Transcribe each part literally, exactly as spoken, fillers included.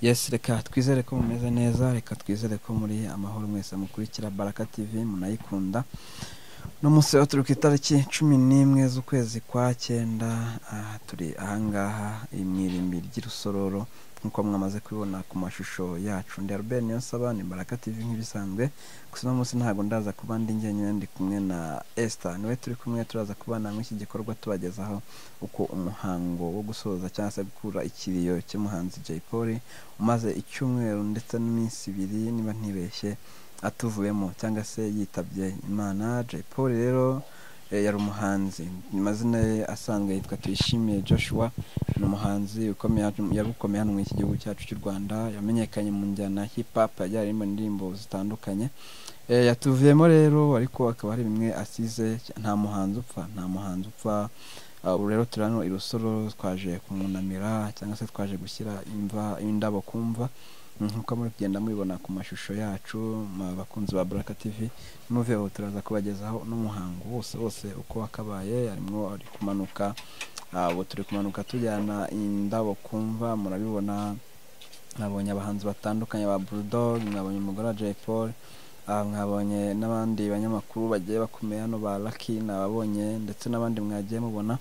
Yes, reka twizere ko mumeze neza, reka twizere ko muri amahoro mwese mukurikira Baraka T V munayikunda. No munsi wa turi ku itariki cumi n'imwe z'ukwezi kwa cyenda, uh, turi ahangaha imwirimbi ry'Irusororo nkuko mwamaze kubibona ku mashusho yacu. Ndi Albert Niyonsaba, ni Baraka T V nk'ibisanzwe. Gusa no munsi ntago ndaza kuba ndi njyenyine, ndi kumwe na Esther. Niwe turi kumwe turaza kubana mu iki gikorwa tubagezaho uko umuhango wo gusoza cyangwa se gukura ikiriyo cy'umuhanzi Jay Polly umaze icyumweru ndetse n'iminsi ibiri niba ntibeshye atuvuyemo cyangwa se yitabye Imana. Jay Polly rero e, yari umuhanzi, amazina ye asanzwe yitwa Tuyishimiye Joshua. Ni umuhanzi ukomeye yarukomeye hano mu iki gihugu cyacu cy'u Rwanda, yamenyekanye mu njyana hip hop, yajyanye mu ndirimbo zitandukanye. E, yatuvuyemo rero, ariko akaba ari bimwe asize. Nta muhanzi upfa, nta muhanzi upfa. Uh, rero turano Irusororo twaje kumunamira cyangwa se twaje gushyira imva indabo kumva nkuko muri kugenda mubibona ku mashusho yacu. Abakunzi ba Baraka T V muveho turaza kubagezaho n'umuhango wose wose uko wakabaye. Arimo ari kumanuka, abo uh, turi kumanuka tujyana indabo kumva. Murabibona, nabonye abahanzi batandukanye ba Bulldog, nabonye umugore wa Jay Polly, Uh, mwabonye n'abandi banyamakuru bagiye bakomeye hano ba Lucky, nababonye ndetse n'abandi mwagiye mubona.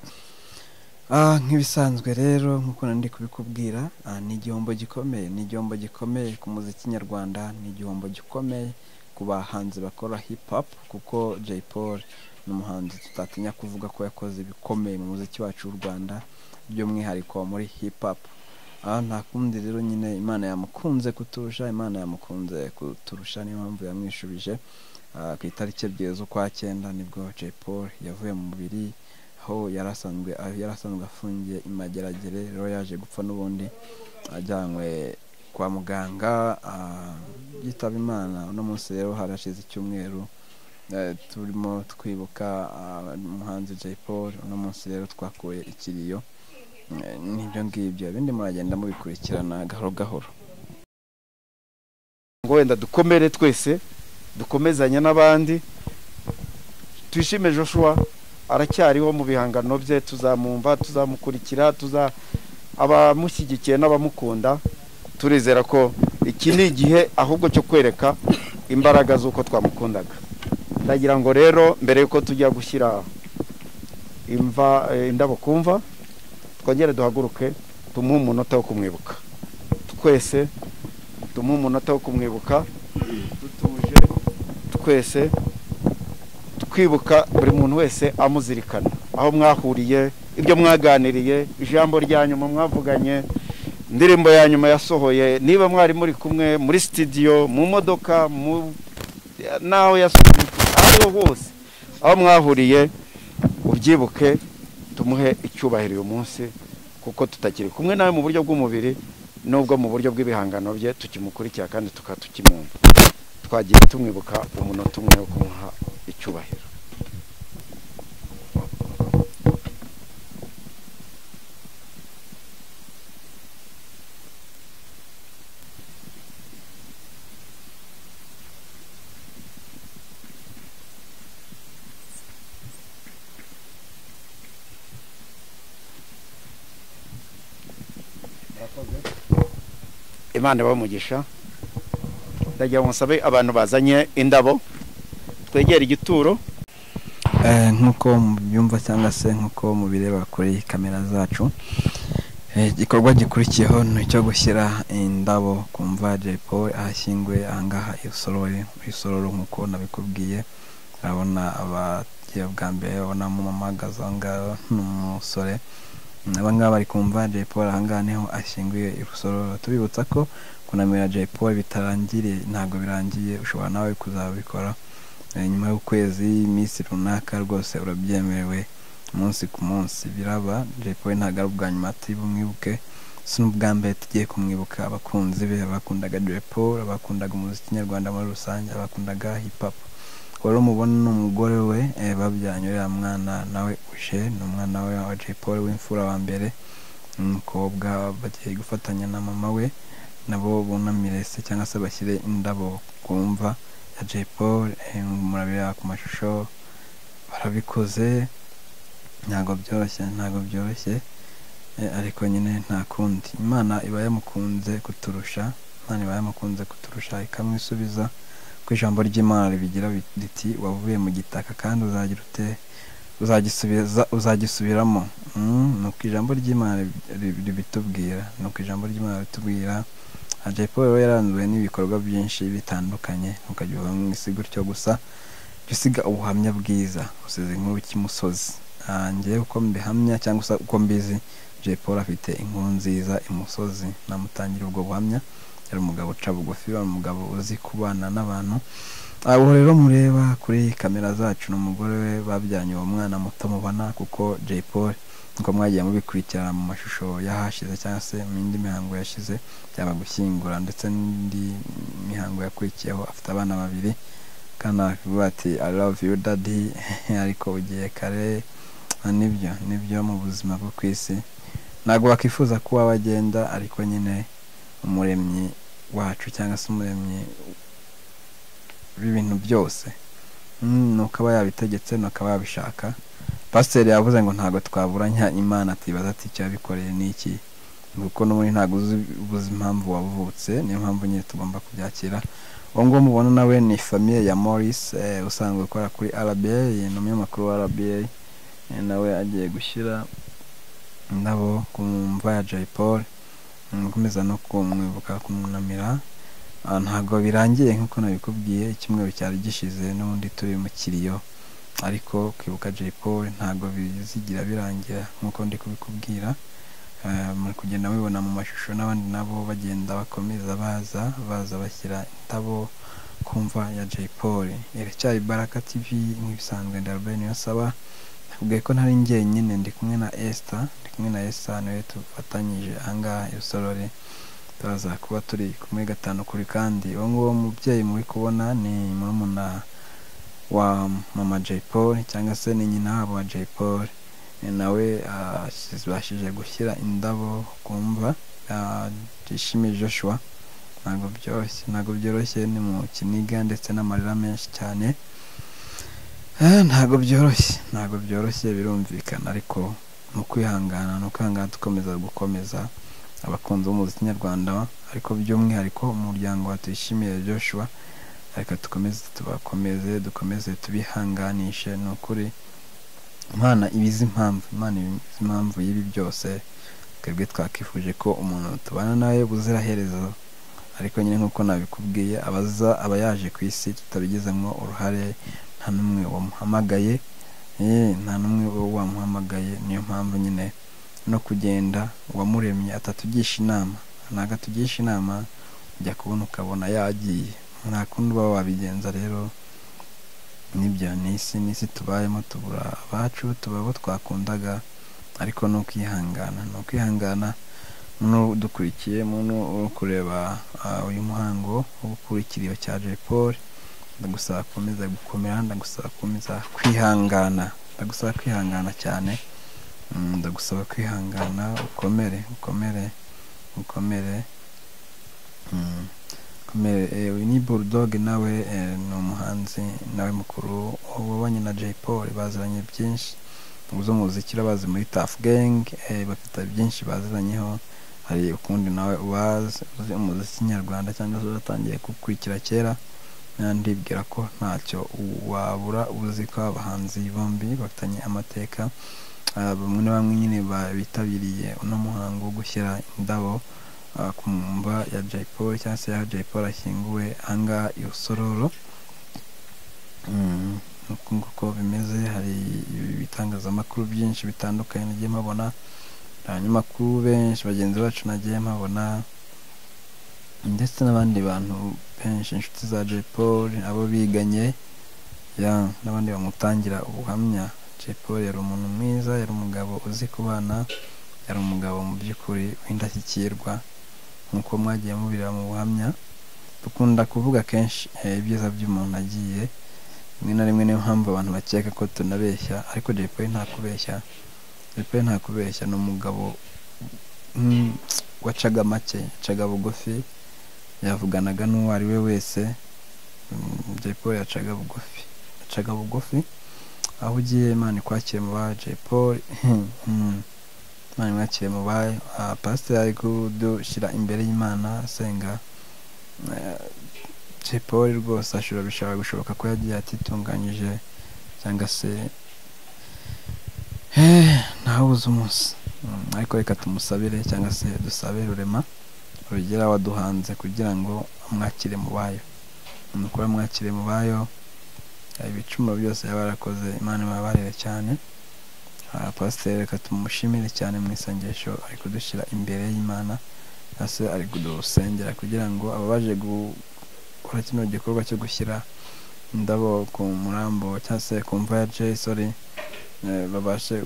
Ah, nk'ibisanzwe rero nkuko ndi kubikubwira, uh, ni igihombo gikomeye, ni igihombo gikomeye ku muziki nyarwanda, ni igihombo gikomeye ku bahanzi bakora hip hop, kuko Jay Polly ni umuhanzi tutatinya kuvuga ko yakoze ibikomeye mu muziki wacu w'u Rwanda, by'umwihariko muri hip hop. Ah, nta kundi rero nyine Imana yamukunze kuturusha, Imana yamukunze kuturusha, niyo mpamvu yamwishubije. Uh, ku itariki ebyiri z'ukwa cyenda nibwo Jay Polly yavuye mu mubiri, aho yarasanzwe yarasanzwe afungiye Imageragere. Rero yaje gupfa n'ubundi ajyanywe kwa muganga, uh, yitaba Imana. Uno munsi rero harashize icyumweru uh, turimo twibuka umuhanzi uh, Jay Polly. Uno munsi rero twakuye ikiriyo, nibyo ngibyo, ibindi muragenda mubikurikirana gahoro gahoro. Ngo wenda dukomere twese, dukomezanya n'abandi. Tuyishime Joshua aracyariho mu bihangano bye, tuzamumva, tuzamukurikira, tuza abamushyigikiye n'abamukunda. Turizera ko iki ni igihe ahubwo cyo kwereka imbaraga z'uko twamukundaga. Ndagira ngo rero mbere yuko tujya gushyira imva e, indabo kumva, twongere duhaguruke tumuhe umunota wo kumwibuka. Twese tumuhe umunota wo kumwibuka, tutuje twese twibuka buri muntu wese amuzirikana aho mwahuriye, ibyo mwaganiriye, ijambo rya nyuma mwavuganye, indirimbo ya nyuma yasohoye, niba mwari muri kumwe muri studio, mu modoka, mu naho yasohoye, aho hose aho mwahuriye ubyibuke. Tumuhe icyubahiro uyu munsi, kuko tutakiri kumwe nawe mu buryo bw'umubiri nubwo mu buryo bw'ibihangano bye tukimukurikira kandi tukatukimumva. Twagiye tumwibuka umunota umwe wo kumuha icyubahiro. Imana bamugisha. Ndagira ngo nsabe abantu bazanye indabo twegera igituro. Eh, nkuko mubyumva cyangwa se nkuko mubireba kuri kamera zacu, igikorwa eh, gikurikiyeho ni cyo gushyira indabo kumva Jay Polly ahashyingwe ahangaha Irusororo. Irusororo nkuko nabikubwiye, urabona abagiye bwa mbere, urabona mu mamagaza ngaho n'umusore. Abangaba bari kumva Jay Polly ahangaha niho ashyinguye Irusororo. Tubibutsa ko kunamira Jay Polly bitarangiriye, ntago birangiye, ushobora nawe kuzabikora e, nyuma y'ukwezi, iminsi runaka, rwose urabyemerewe umunsi ku munsi biraba. Jay Polly ntago ari ubwa nyuma tubumwibuke, si n'ubwa mbere tugiye kumwibuka. Abakunzi be abakundaga Jay Polly, abakundaga umuziki nyarwanda muri rusange, abakundaga hip hop. Wari umubona n'umugore we e, babyanye uriya mwana nawe uje, ni umwana we wa Jay Polly w'imfura wa mbere, umukobwa bagiye gufatanya na mama we, nabo bunamire se cyangwa se bashyire indabo kumva ya Jay Polly. E, murabira ku mashusho barabikoze, ntago byoroshye, ntago byoroshye. ariko nyine nta kundi, Imana iba yamukunze kuturusha, Imana iba yamukunze kuturusha ikamwisubiza ku ijambo ry'Imana ribigira riti wavuye mu gitaka kandi uzagira ute uzagisubiza uzagisubiramo. Nuko ijambo ry'Imana ribitubwira, nuko ijambo ry'Imana ritubwira. Jay Polly rero yaranduwe n'ibikorwa byinshi bitandukanye, ukajya uva mu isi gutyo gusa usiga ubuhamya bwiza, usize inkuru cy'imusozi. Njyewe uko mbihamya cyangwa se uko mbizi, Jay Polly afite inkuru nziza imusozi, namutangira ubwo buhamya. Yari umugabo uca bugufi, yari umugabo uzi kubana n'abantu. Abo rero mureba kuri kamera zacu n'umugore we babyanye uwo mwana muto mubona, kuko Jay Polly nko mwagiye mubikurikirana mu mashusho yahashize cyangwa se mu yindi mihango yashize, byaba gushyingura ndetse n'indi mihango yakurikiyeho, afite abana babiri kandi akavuga ati I love you daddy ariko ugiye kare. Nibyo nibyo mu buzima bwo ku isi, ntabwo wakifuza ko waba agenda, ariko nyine umuremyi wacu cyangwa se umuremyi w'ibintu byose nuko aba yabitegetse, nuko aba yabishaka. Pasiteri yavuze ngo ntabwo twaburanya Imana, atibaza ati icyo yabikoreye ni iki, kuko n'ubundi ntabwo uzi impamvu wavutse, niyo mpamvu nyine tugomba kubyakira. Uwo nguwo mubona nawe ni famiye ya Maurice usanzwe ukora kuri R B A, ni umunyamakuru wa R B A, nawe agiye gushyira indabo ku mva ya Jay Polly, gukomeza no kumwibuka, kumwunamira. Ntabwo birangiye nk'uko nabikubwiye, icyumweru cyari gishize n'ubundi turi mu kiriyo, ariko kwibuka Jay Polly ntabwo bizigira birangira nk'uko ndi kubikubwira. Muri kugenda mubibona mu mashusho, n'abandi nabo bagenda bakomeza baza baza bashyira indabo ku mva ya Jay Polly. Iracyari Baraka T V nk'ibisanzwe, Ndalben Niyonsaba. Nakubwiye ko ntari njyenyine, ndi kumwe na Esther, ndi kumwe na Esther niwe tufatanyije ahangaha Irusorori, turaza kuba turi kumwe gatanu kuri kandi. Uwo nguwo mubyeyi muri kubona ni murumuna wa mama Jay Polly cyangwa se ni nyina wabo wa Jay Polly, nawe bashije gushyira indabo kumva Tuyishime Joshua. Ntabwo byoroshye, ntabwo byoroshye, ni mu kiniga ndetse n'amarira menshi cyane. Ntabwo byoroshye, ntabwo byoroshye birumvikana, ariko mu kwihangana no kwihangana dukomeza gukomeza abakunzi b'umuziki nyarwanda, ariko by'umwihariko umuryango wa Tuyishime Joshua, ariko dukomeze tubakomeze, dukomeze tubihanganishe. Ni ukuri Imana ibizi impamvu, Imana ibizi impamvu y'ibi byose. Twebwe twakifuje ko umuntu tubana nawe buziraherezo, ariko nyine nk'uko nabikubwiye, abaza aba yaje ku isi tutabigizemo uruhare, nta n'umwe wamuhamagaye, nta n'umwe wamuhamagaye. Niyo mpamvu nyine no kugenda uwamuremye atatugisha inama, ntabwo atugisha inama, ujya kubona ukabona yagiye, nta kundi uba wabigenza. Rero nibyo n'isi n'isi tubayemo, tubura abacu, tuba abo twakundaga, ariko no kwihangana, no kwihangana. Muno udukurikiye, muno uri kureba uyu muhango w'ukurikiriyo cya Jay Polly, ndagusaba komeza gukomera, ndagusaba komeza kwihangana, ndagusaba kwihangana cyane, ndagusaba kwihangana, ukomere ukomere ukomere ukomere. Uyu ni Bulldog, nawe ni umuhanzi nawe mukuru wabanye na Jay Polly, baziranye byinshi uzo muziki, bazi muri Tuff Gang, bafite byinshi baziranyeho. Hari ukundi nawe ubazi umuziki nyarwanda cyangwa se watangiye gukurikira kera, ndibwira ko ntacyo wabura uzi ko abahanzi bombi bafitanye amateka. Bamwe na bamwe nyine bitabiriye uno muhango wo gushyira indabo ku mva ya Jay Polly cyangwa se ya Jay Polly ashyinguwe ahangaha Irusororo. Uko bimeze, hari ibitangazamakuru byinshi bitandukanye nagiye mpabona, abanyamakuru benshi bagenzi bacu nagiye mpabona, ndetse n'abandi bantu benshi, inshuti za Jay Polly, abo biganye, n'abandi bamutangira ubuhamya. Jay Polly yari umuntu mwiza, yari umugabo uzi kubana, yari umugabo mu by'ukuri w'indashyikirwa, nk'uko mwagiye mubireba mu buhamya. Dukunda kuvuga kenshi ibyiza by'umuntu agiye, rimwe na rimwe niyo mpamvu abantu bakeka ko tunabeshya, ariko Jay Polly nta kubeshya. Jay Polly nta kubeshya, ni umugabo wacaga make, yacaga bugufi, yavuganaga n'uwo ari we wese. Jay Polly yacaga bugufi, yacaga bugufi. Aho ugiye Imana ikwakire mu ba Jay Polly, Imana imwakire mu bayo. Ah, pasiteri ari kudushyira imbere y'Imana asenga. Eh, Jay Polly rwose ashobora bishobora gushoboka ko yagiye atitunganyije cyangwa se eh ntawuze umunsi. Mm, ariko reka tumusabire cyangwa se dusabe Rurema urugera waduhanze kugira ngo amwakire mu bayo. Umukuru amwakire mu bayo. Ibicumuro byose yabarakoze Imana imubabarire cyane. Ah, pasiteri reka tumushimire cyane mu isengesho ari kudushyira imbere y'Imana, ase ari kudusengera kugira ngo ababaje gukora kino gikorwa cyo gushyira indabo ku murambo cyangwa se ku mva ya Jay sorry eh, babashe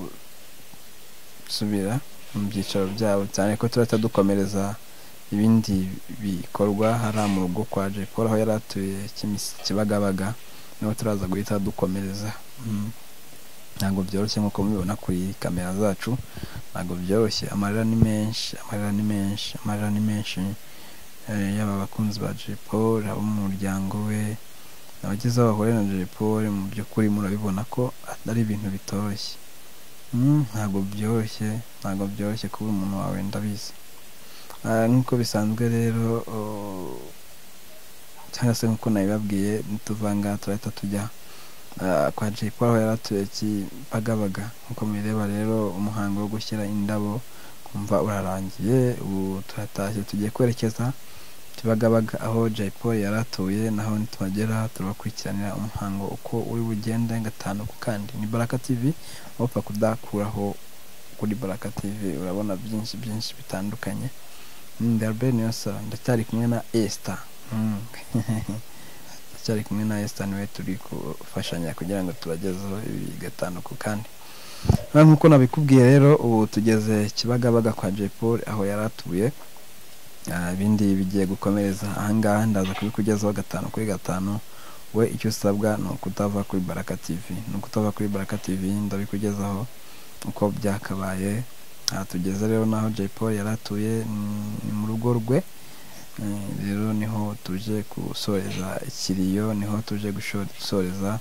gusubira mu byicaro byabo, cyane ko turahita dukomereza ibindi bikorwa hari mu rugo kwa Jay Polly aho yari atuye Kimisi Kibagabaga, niho turaza guhita dukomereza. Mm. Ntabwo byoroshye nk'uko mubibona kuri kamera zacu, ntabwo byoroshye. Amarira ni menshi, amarira ni menshi, amarira ni menshi. Eh, yaba abakunzi ba Jay Polly, abo mu muryango we, abagize aho bahuriye na Jay Polly, mu by'ukuri murabibona ko atari ibintu bitoroshye. Mm, ntabwo byoroshye, ntabwo byoroshye kuba umuntu wawe ndabizi. Ah, nk'uko bisanzwe rero oh, cyangwa se nk'uko nabibabwiye nituvanga turahita tujya uh, kwa Jay Polly aho yaratuye Kibagabaga. Nk'uko mubireba rero umuhango wo gushyira indabo kumva urarangiye, ubu turatashye tugiye kwerekeza Kibagabaga aho Jay Polly yaratuye, naho nitwagera turabakurikiranira umuhango uko uri bugende gatanu ku kandi. Ni Baraka T V, wapfa kudakuraho kuri Baraka T V urabona byinshi byinshi bitandukanye. Ndarbe niyosa ndacyari kumwe na Esther. Mm. Ndacyari kumwe na Esther niwe turi kufashanya kugira ngo tubagezeho ibi gatanu ku kandi. Nk'uko nabikubwiye rero ubu tugeze Kibagabaga kwa Jay Polly aho yaratuye. Ibindi bigiye gukomereza ahangaha ndaza kubikugezaho gatanu kuri gatanu. We icyo usabwa ni ukutava kuri Baraka T V, ni ukutava kuri Baraka T V ndabikugezaho uko byakabaye. Aha tugeze rero naho Jay Polly yaratuye ni mu rugo rwe. Rero niho tuje gusoreza ikiriyo, niho tuje gusoreza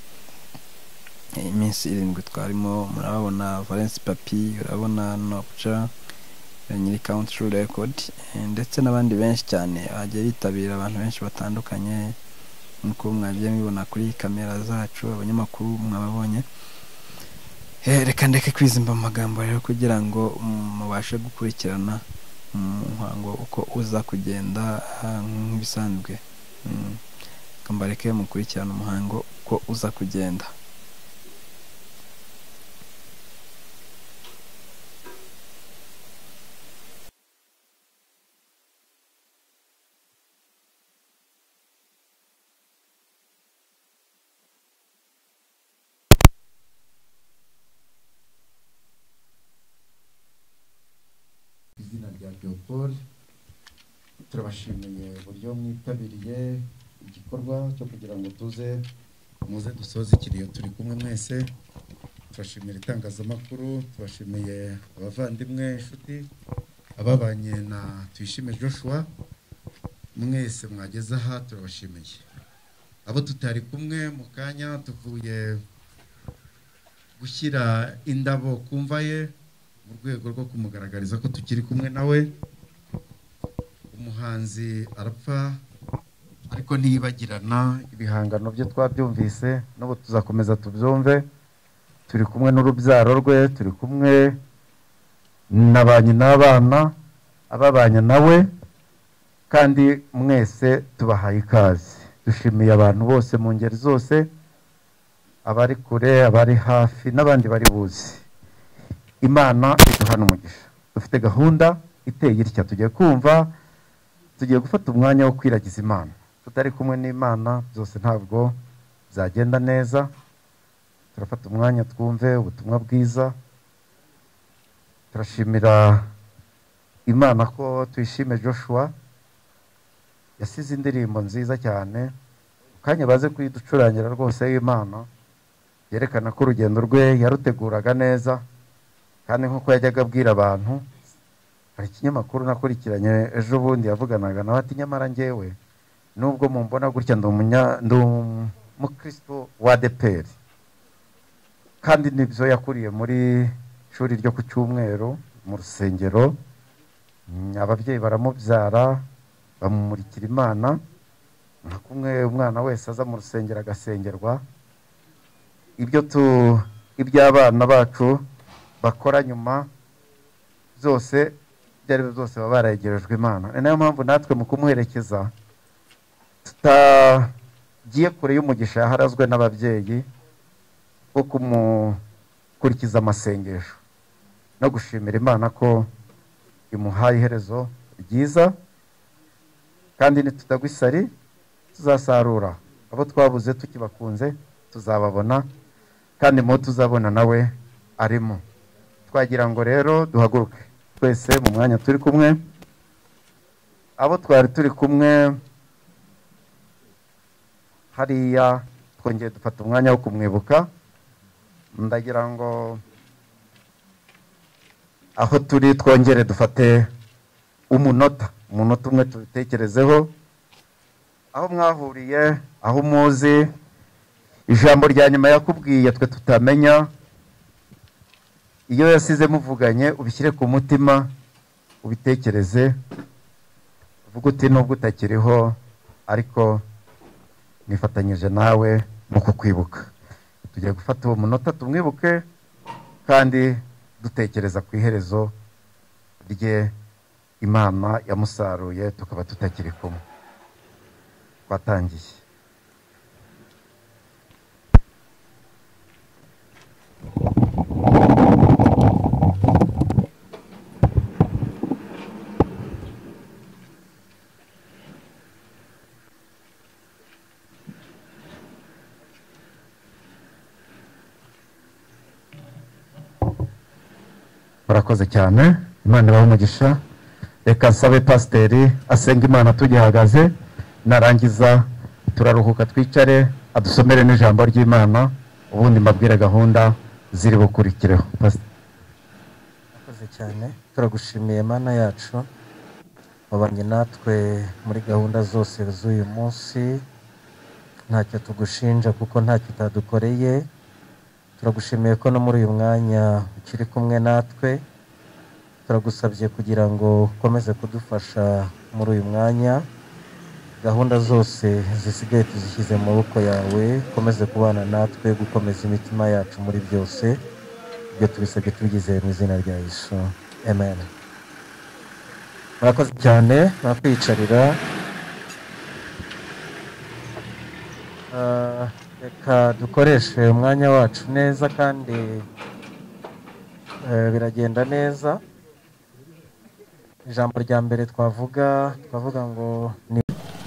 iminsi irindwi twarimo. Murabona Valence Papi, urabona Nopcha, nyiri Country Record ndetse n'abandi benshi cyane bagiye bitabira, abantu benshi batandukanye nkuko mwagiye mubibona kuri kamera zacu, abanyamakuru mwababonye. Eh, reka ndeke kwizimba amagambo rero kugira ngo mubashe gukurikirana umuhango uko uza kugenda nk'ibisanzwe. Mm. Kambareke mukurikirana umuhango uko uza kugenda. Izina rya Jay Polly turabashimiye uburyo mwitabiriye igikorwa cyo kugira ngo tuze muze dusoze ikiriyo turi kumwe mwese. Turashimira itangazamakuru, turashimiye abavandimwe, inshuti, ababanye na Tuyishime Joshua, mwese mwageze aha turabashimiye. Abo tutari kumwe mu kanya tuvuye gushyira indabo kumva ye mu rwego rwo kumugaragariza ko tukiri kumwe nawe. Umuhanzi arapfa ariko ntiyibagirana, ibihangano bye twabyumvise n'ubu tuzakomeza tubyumve. Turi kumwe n'urubyaro rwe, turi kumwe n'abanye n'abana ababanye nawe, kandi mwese tubahaye ikaze. Dushimiye abantu bose mu ngeri zose, abari kure, abari hafi n'abandi bari buzi. Imana iduhana umugisha. Dufite gahunda iteye itya, tugiye kumva, tugiye gufata umwanya wo kwiragiza Imana. Tutari kumwe n'Imana byose ntabwo byagenda neza. Turafata umwanya twumve ubutumwa bwiza. Turashimira Imana ko Tuyishime Joshua yasize indirimbo nziza cyane, kanya baze kuyiducurangira rwose y'Imana, yerekana ko urugendo rwe yaruteguraga neza. Kandi nkuko yajyaga abwira abantu, hari ikinyamakuru nakurikiranye ejo bundi yavuganaga nawe ati nyamara njyewe nubwo mumbona gutya ndi umunya ndi umukristo wa A D P R, kandi nibyo yakuriye muri shuri ryo ku Cyumweru mu rusengero, ababyeyi baramubyara bamumurikira Imana, nka kumwe umwana wese aza mu rusengero agasengerwa. Ibyo tu iby'abana bacu bakora nyuma byose byari byose baba barayegerejwe Imana. Ni nayo mpamvu natwe mu kumuherekeza tutagiye kure y'umugisha yaharazwe n'ababyeyi wo kumukurikiza amasengesho no gushimira Imana ko imuhaye iherezo ryiza, kandi nitutagwa isari tuzasarura abo twabuze tukibakunze tuzababona, kandi mu tuzabona nawe arimo. Twagira ngo rero duhaguruke twese mu mwanya turi kumwe, abo twari turi kumwe hariya twongeye dufata umwanya wo kumwibuka. Ndagira ngo aho turi twongere dufate umunota umunota umwe tubitekerezeho, aho mwahuriye, aho muzi, ijambo rya nyuma yakubwiye twe tutamenya, iyo yasize muvuganye ubishyire ku mutima, ubitekereze, uvuga uti nubwo utakiriho ariko nifatanyije nawe mu kukwibuka. Tugiye gufata uwo munota tumwibuke, kandi dutekereza ku iherezo rye Imana yamusaruye tukaba tutakiri kumwe. Twatangiye. Murakoze cyane, Imana ibahe umugisha. Reka nsabe pasiteri asenga Imana tugihagaze, narangiza turaruhuka twicare adusomere n'ijambo ry'Imana, ubundi mbabwire gahunda ziri bukurikireho. Murakoze cyane, turagushimiye Mana yacu wabanye natwe muri gahunda zose z'uyu munsi, ntacyo tugushinja kuko ntacyo utadukoreye. Turagushimiye ko no muri uyu mwanya ukiri kumwe natwe, turagusabye kugira ngo ukomeze kudufasha muri uyu mwanya, gahunda zose zisigaye tuzishyize mu maboko yawe, ukomeze kubana natwe, gukomeza imitima yacu muri byose. Ibyo tubisabye tubigizeye mu izina rya Yesu, amen. Murakoze cyane, mwakwiyicarira. Uh, reka dukoreshe umwanya wacu neza, kandi uh, biragenda neza. Ijambo rya mbere twavuga twavuga ngo ni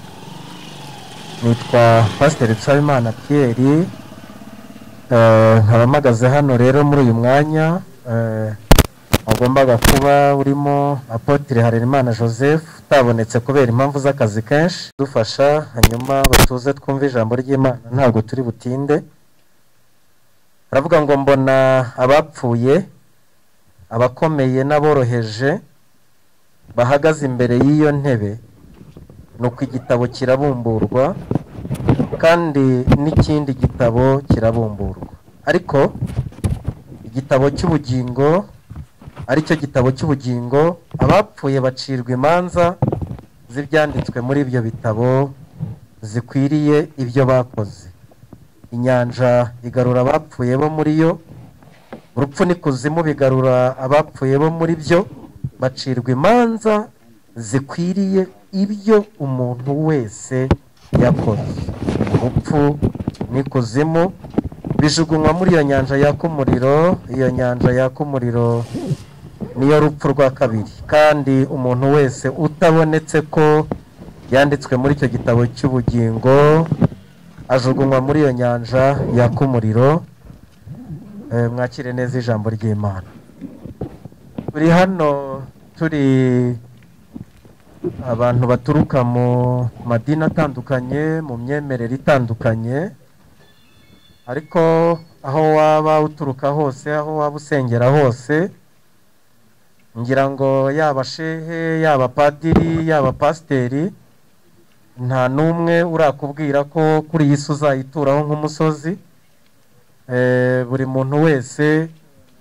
nitwa Pasiteri Nsabimana Pierre, nkaba mpagaze hano rero muri uyu mwanya. Agombaga kuba urimo Apotre Harerimana Joseph, utabonetse kubera impamvu z'akazi kenshi. Dufasha hanyuma batuze twumve ijambo ry'Imana, ntabwo turi butinde. Aravuga ngo mbona abapfuye, abakomeye n'aboroheje bahagaze imbere y'iyo ntebe, nuko igitabo kirabumburwa, kandi n'ikindi gitabo kirabumburwa. Ariko igitabo cy'ubugingo, aricyo gitabo cy'ubugingo, abapfuye bacirwa imanza z'ibyanditswe muri ibyo bitabo zikwiriye ibyo bakoze. Inyanja igarura abapfuye bo muri yo, urupfu n'ikuzimu bigarura abapfuye bo muri byo, bacirwa imanza zikwiriye ibyo umuntu wese yakoze. Urupfu n'ikuzimu bijugunywa muri iyo nyanja yaka umuriro. Iyo nyanja yaka umuriro niyo rupfu rwa kabiri, kandi umuntu wese utabonetse ko yanditswe muri icyo gitabo cy'ubugingo ajugunywa muri iyo nyanja yaka umuriro. E, mwakire neza ijambo ry'Imana. Turi hano turi abantu baturuka mu madini atandukanye, mu myemerere itandukanye, ariko aho waba uturuka hose, aho waba usengera hose, ngira ngo yaba shehe, yaba padiri, yaba pasiteri, nta n'umwe urakubwira ko kuri iyi si uzayituraho nk'umusozi. E, buri muntu wese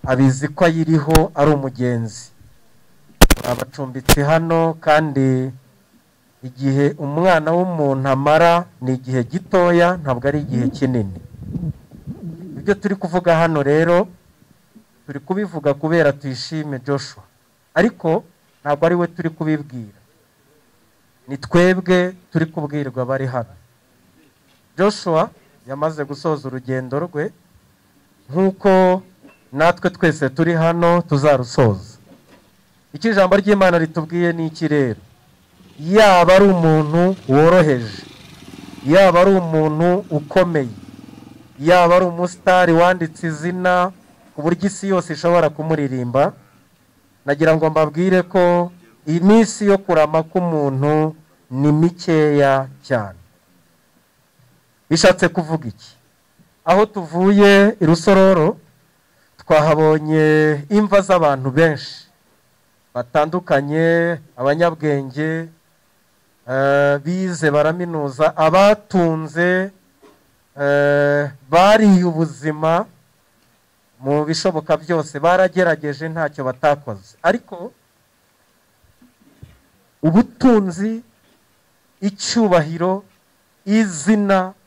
abizi ko ayiriho ari umugenzi. Abacumbitse hano kandi igihe umwana w'umuntu amara ni igihe gitoya, ntabwo ari igihe kinini. Ibyo turi kuvuga hano rero turi kubivuga kubera tuyishime Joshua, ariko ntabwo ari we turi kubibwira, ni twebwe turi kubwirwa bari hano. Joshua yamaze gusoza urugendo rwe nk'uko natwe twese turi hano tuzarusoza. Icyo ijambo ry'Imana ritubwiye ni iki rero? Yaba ari umuntu woroheje, yaba ari umuntu ukomeye, yaba ari umusitari wanditse izina ku buryo isi yose ishobora kumuririmba, nagira ngo mbabwire ko iminsi yo kurama k'umuntu ni mikeya cyane. Bishatse kuvuga iki? Aho tuvuye i Rusororo twahabonye imva z'abantu benshi batandukanye, abanyabwenge, bize baraminuza, abatunze, bariye ubuzima mu bishoboka byose, baragerageje ntacyo batakoze. Ariko ubutunzi, icyubahiro, izina,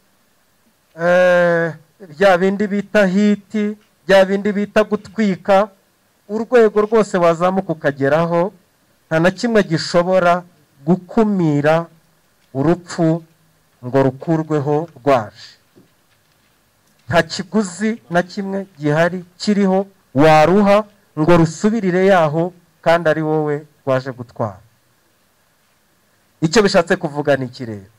bya bindi bita hiti, bya bindi bita gutwika, urwego rwose wazamuka ukageraho, nta na kimwe gishobora gukumira urupfu ngo rukurweho rwaje. Nta kiguzi na kimwe gihari kiriho waruha ngo rusubirire yaho kandi ari wowe waje gutwara. Icyo bishatse kuvuga ni iki rero?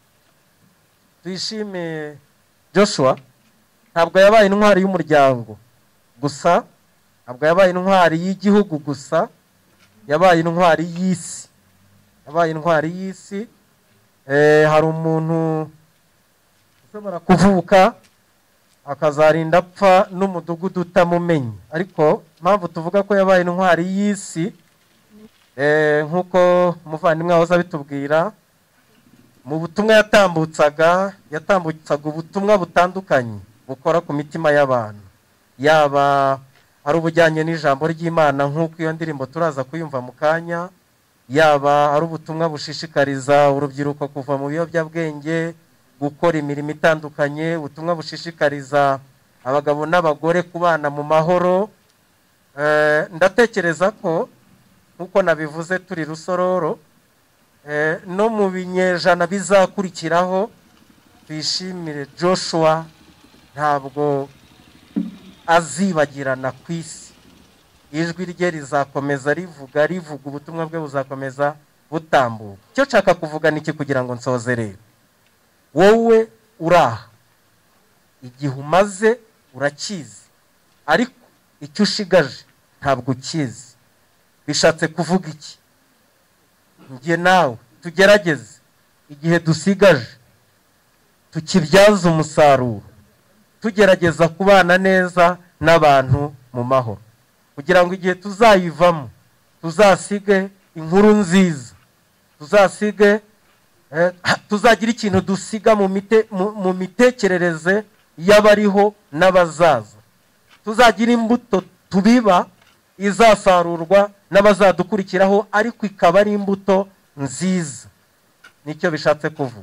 Tuyishime Joshua ntabwo yabaye intwari y'umuryango gusa, ntabwo yabaye intwari y'igihugu gusa, yabaye intwari y'isi. Yabaye intwari y'isi. Hari umuntu ushobora kuvuka akazarinda apfa n'umudugudu utamumenye, ariko mpamvu tuvuga ko yabaye intwari y'isi, nk'uko umuvandimwe wahoze abitubwira, mu butumwa yatambutsaga yatambutsaga ubutumwa butandukanye bukora ku mitima y'abantu, yaba ari ubujyanye n'ijambo ry'Imana nk'uko iyo ndirimbo turaza kuyumva mu kanya, yaba ari ubutumwa bushishikariza urubyiruko kuva mu biyobyabwenge, gukora imirimo itandukanye, ubutumwa bushishikariza abagabo n'abagore kubana mu mahoro. Ndatekereza ko nk'uko nabivuze turi Rusororo, no mu binyejana bizakurikiraho Tuyishimire Joshua ntabwo azibagirana ku isi. Ijwi rye rizakomeza rivuga rivuga, ubutumwa bwe buzakomeza butambuka. Icyo nshaka kuvuga niki kugira ngo nsoze rero? Wowe uraha, igihe umaze urakizi, ariko icyo ushigaje ntabwo ukizi. Bishatse kuvuga iki? Ngiye nawe tugerageze igihe dusigaje tukibyaza umusaruro, tugerageza kubana neza n'abantu mu mahoro, kugira ngo igihe tuzayivamo tuzasige inkuru nziza, tuzasige tuzagira ikintu dusiga mu mitekerereze y'abariho n'abazaza, tuzagira imbuto tubiba izasarurwa n'abazadukurikiraho, ariko ikaba ari imbuto nziza. Nicyo bishatse kuvuga.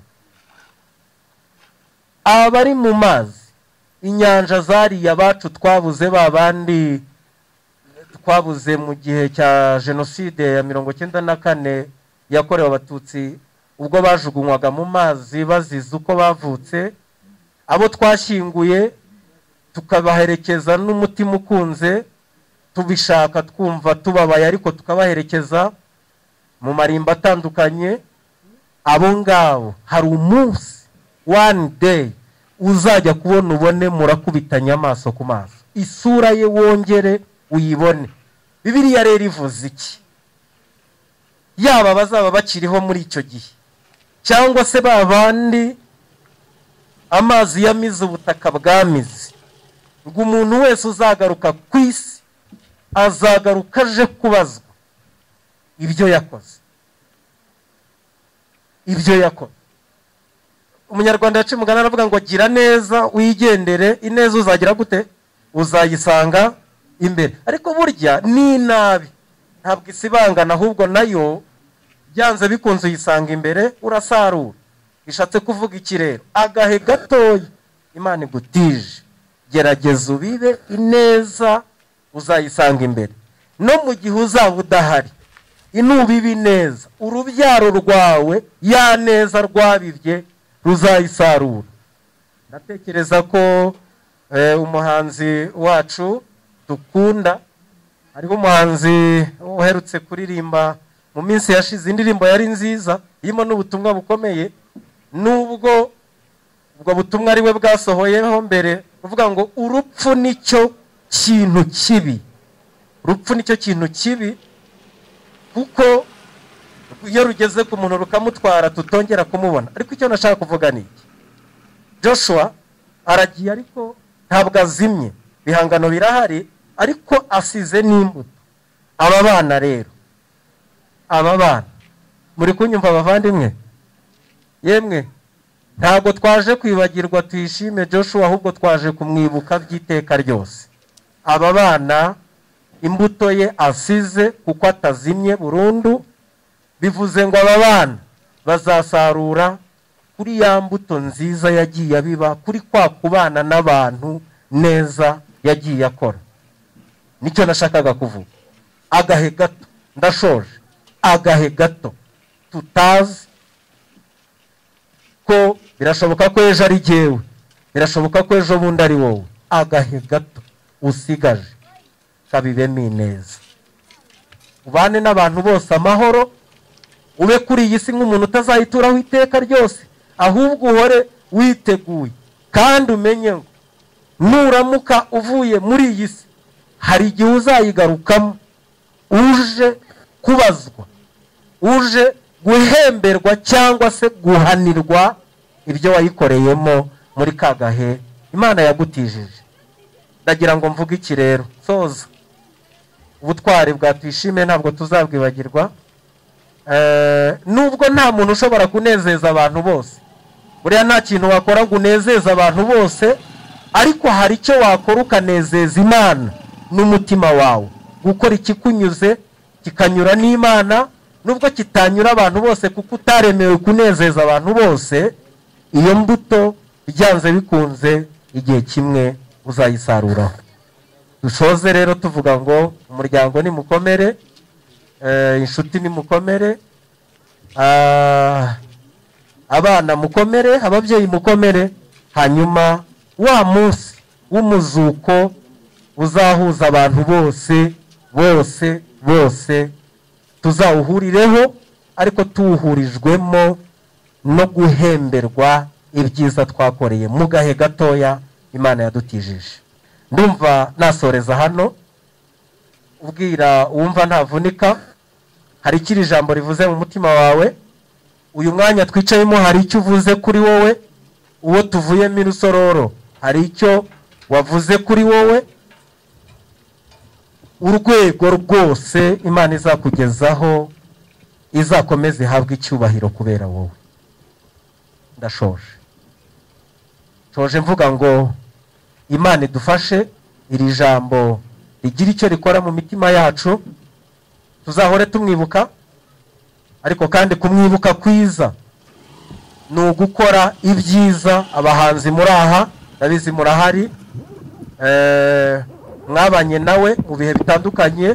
Abari mu mazi, inyanja zariya bacu twabuze, babandi twabuze mu gihe cya jenoside ya mirongo cyenda na kane yakorewe Abatutsi, ubwo bajugunywaga mu mazi bazize uko bavutse, abo twashyinguye tukabaherekeza n'umutima ukunze, tubishaka twumva tubabaye, ariko tukabaherekeza mu marimba atandukanye. Abo ngabo hari umunsi, one day, uzajya kubona ubone murakubitanya amaso ku maso, isura ye wongere uyibone. Bibiliya rero ivuze iki? Yaba bazaba bakiriho muri icyo gihe, cyangwa se babandi amazi yamize ubutaka bwamize, ngo umuntu wese uzagaruka ku isi azagaruka aje kubazwa ibyo yakoze. Ibyo yakoze. Umunyarwanda yaciye umugani aravuga ngo gira neza wigendere, ineza uzagira gute? Uzayisanga imbere. Ariko burya ni nabi ntabwo isibangana, ahubwo nayo byanze bikunze uyisanga imbere urasarura. Bishatse kuvuga iki rero? Agahe gatoya Imana igutije, gerageza ubibe ineza, uzayisanga imbere. No mu gihe uzaba udahari, inubibi neza, urubyaro rwawe ya neza rwabibye ruzayisarura. Ndatekereza ko eh, umuhanzi wacu dukunda, hariho umuhanzi uherutse kuririmba mu minsi yashize, indirimbo yari nziza irimo n'ubutumwa bukomeye, nubwo ubwo butumwa ari we bwasohoyeho mbere, uvuga ngo urupfu nicyo kintu kibi. Urupfu nicyo kintu kibi kuko iyo rugeze ku muntu rukamutwara tutongera kumubona. Ariko icyo nashaka kuvuga ni iki, Joshua aragiye ariko ntabwo azimye, bihangano birahari ariko asize n'imbuto. Aba bana rero, aba bana muri kunyumva bavandimwe, yemwe ntabwo twaje kwibagirwa tuyishime Joshua, ahubwo twaje kumwibuka by'iteka ryose. Aba bana imbuto ye asize kuko atazimye burundu, bivuze ngo aba bana bazasarura kuri ya mbuto nziza yagiye abiba, kuri kwa kubana n'abantu neza yagiye akora. Nicyo nashakaga kuvuga. Agahe gato, ndashoje, agahe gato tutazi ko birashoboka ko ejo ari jyewe, birashoboka ko ejo bundi ari wowe. Agahe gato usigaje kabibemo ineza, ubane n'abantu bose amahoro, ube kuri iyi si nk'umuntu utazayituraho iteka ryose, ahubwo uhore witeguye kandi umenye ngo nuramuka uvuye muri iyi si hari igihe uzayigarukamo uje kubazwa, uje guhemberwa cyangwa se guhanirwa ibyo wayikoreyemo muri kagahe Imana yagutijije. Ndagira ngo mvuge iki rero soza, ubutwari bwa Tuyishime ntabwo tuzabwibagirwa. Eh, nubwo nta muntu ushobora kunezeza abantu bose, buriya nta kintu wakora ngo unezeze abantu bose, ariko hari icyo wakora ukanezeza Imana n'umutima wawe, gukora ikikunyuze kikanyura n'Imana, nubwo kitanyura abantu bose kuko utaremewe kunezeza abantu bose. Iyo mbuto byanze bikunze igihe kimwe uzayisaruraho. Dushoze rero tuvuga ngo umuryango ni mukomere, eh, inshuti ni mukomere, ah, abana mukomere, ababyeyi mukomere, hanyuma wa munsi w'umuzuko uzahuza abantu bose bose bose tuzawuhurireho, ariko tuwuhurijwemo no guhemberwa ibyiza twakoreye mu gahe gatoya Imana yadutijije. Ndumva nasoreza hano, ubwira uwumva ntavunika, hari ikiri jambo rivuze mu mutima wawe, uyu mwanya twicayemo hari icyo uvuze kuri wowe, uwo tuvuyemo irusororo hari icyo wavuze kuri wowe, urwego rwose Imana izakugezaho izakomeze ihabwe icyubahiro kubera wowe. Ndashoje shoje mvuga ngo Imana idufashe iri jambo rigira icyo rikora mu mitima yacu, tuzahore tumwibuka, ariko kandi kumwibuka kwiza ni ugukora ibyiza. Abahanzi muri aha ndabizi murahari, eh, mwabanye nawe mu bihe bitandukanye,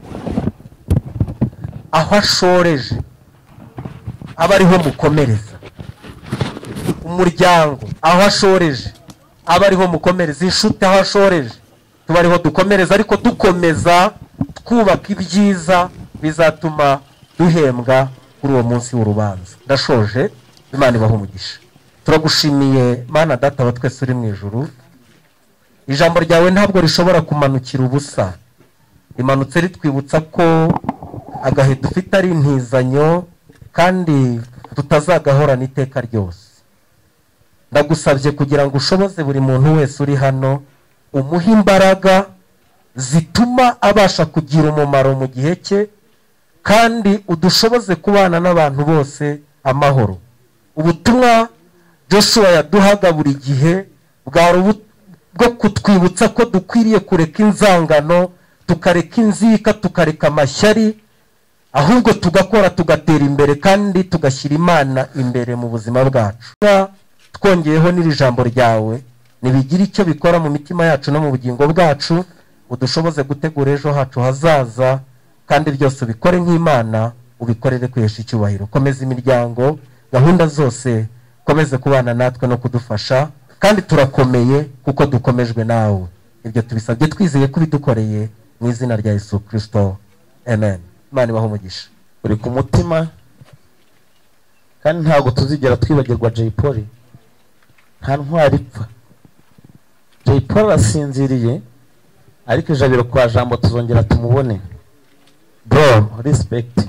aho ashoreje aba ariho mukomereza, umuryango aho ashoreje aba ariho mukomereza, inshuti aho ashoreje tuba ariho dukomereza, ariko dukomeza twubaka ibyiza bizatuma duhembwa kuri uwo munsi w'urubanza. Ndashoje, Imana ibahe umugisha. Turagushimiye Mana Data wa twese uri mu ijuru, ijambo ryawe ntabwo rishobora kumanukira ubusa, rimanutse ritwibutsa ko agahe dufite ari intizanyo kandi tutazagahorana iteka ryose. Ndagusabye kugira ngo ushoboze buri muntu wese uri hano, umuhe imbaraga zituma abasha kugira umumaro mu gihe cye, kandi udushoboze kubana n'abantu bose amahoro. Ubutumwa Joshua yaduhaga buri gihe bwo kutwibutsa ko dukwiriye kureka inzangano, tukareka inzika, tukareka amashyari, ahubwo tugakora tugatera imbere kandi tugashyira Imana imbere mu buzima bwacu. Twongeyeho n'iri jambo ryawe nibigira icyo bikora mu mitima yacu no mu bugingo bwacu, udushoboze gutegura ejo hacu hazaza, kandi byose ubikore nk'Imana, ubikorere kwihesha icyubahiro. Komeza imiryango, gahunda zose komeze kubana natwe no kudufasha, kandi turakomeye kuko dukomejwe nawe. Ibyo tubisabye twizeye ko bidukoreye mu izina rya Yesu Kristo, amen. Imana ibahe umugisha. Uri ku mutima kandi ntabwo tuzigera twibagirwa Jay Polly. Nta ntwari ipfa. Jay Polly arasinziriye, ariko ijabiro kwa jambo tuzongera tumubone. Bro, respect.